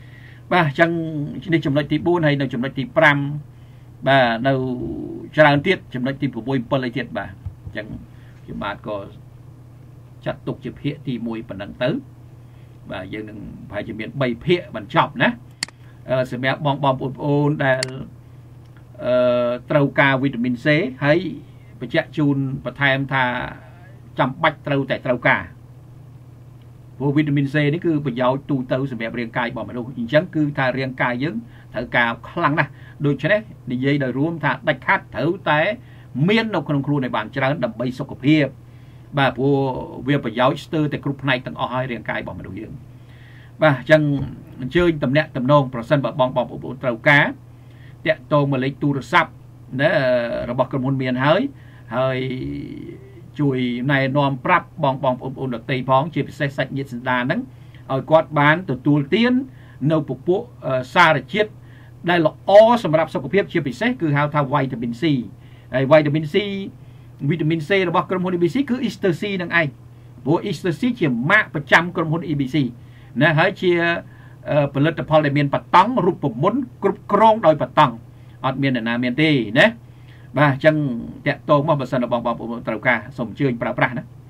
បាទអញ្ចឹងនេះចំណុចទីbốnហើយនៅចំណុចទី5បាទនៅច្រើនទៀតចំណុចទី6 7អីទៀតបាទអញ្ចឹងខ្ញុំបាទក៏ចាត់ទុកជាភាគទី1ប៉ុណ្ណឹងទៅបាទយើងនឹងប្រហែលជាមាន3ភាគបញ្ចប់ណាសម្រាប់បងបងប្អូនដែលអឺត្រូវការវីតាមីន C ហើយបញ្ជាក់ជូនបន្ថែមថាចាំបាច់ត្រូវតែត្រូវការព្រោះវីតាមីន C នេះគឺប្រយោជន៍ទូទៅសម្រាប់រាងកាយរបស់មនុស្សអញ្ចឹងគឺថារាងកាយយើងត្រូវការខ្លាំងណាស់ដូច្នេះនិយាយដោយរួមថាដាច់ខាត់ត្រូវតែមាននៅក្នុងខ្លួនឲ្យបានច្រើនដើម្បីសុខភាពបាទព្រោះវាប្រយោជន៍ស្ទើរតែគ្រប់ផ្នែកទាំងអស់ហើយរាងកាយរបស់មនុស្សយើងបាទអញ្ចឹងអញ្ជើញតំណាក់តំណងប្រសិនបើបងបងប្អូនត្រូវការតាក់ទងមកលេខទូរស័ព្ទណារបស់ក្រុមហ៊ុនមានហើយហើយជួយណែនាំប្រាប់បងបងប្អូនដទៃផងជាពិសេសសាច់ញាតិសន្តានហ្នឹងឲ្យគាត់បានទទួលទាននៅពពួកសារជាតិដែលល្អសម្រាប់សុខភាពជាពិសេសគឺហៅថាវីតាមីន C ហើយវីតាមីន C វីតាមីន C របស់ក្រុមហ៊ុន E B C គឺ Ester C នឹងឯងព្រោះ Ester C ជាម៉ាកប្រចាំក្រុមហ៊ុន E B C ណាហើយជាផលិតផលដែលមានបតង់រូបមន្តគ្រប់គ្រងដោយបតង់អត់មានអ្នកណាមានទេណាបាទអញ្ចឹងតាក់ទងមកបើសិនបងបងប្អូនត្រូវការសូមអញ្ជើញប្រើប្រាស់ណា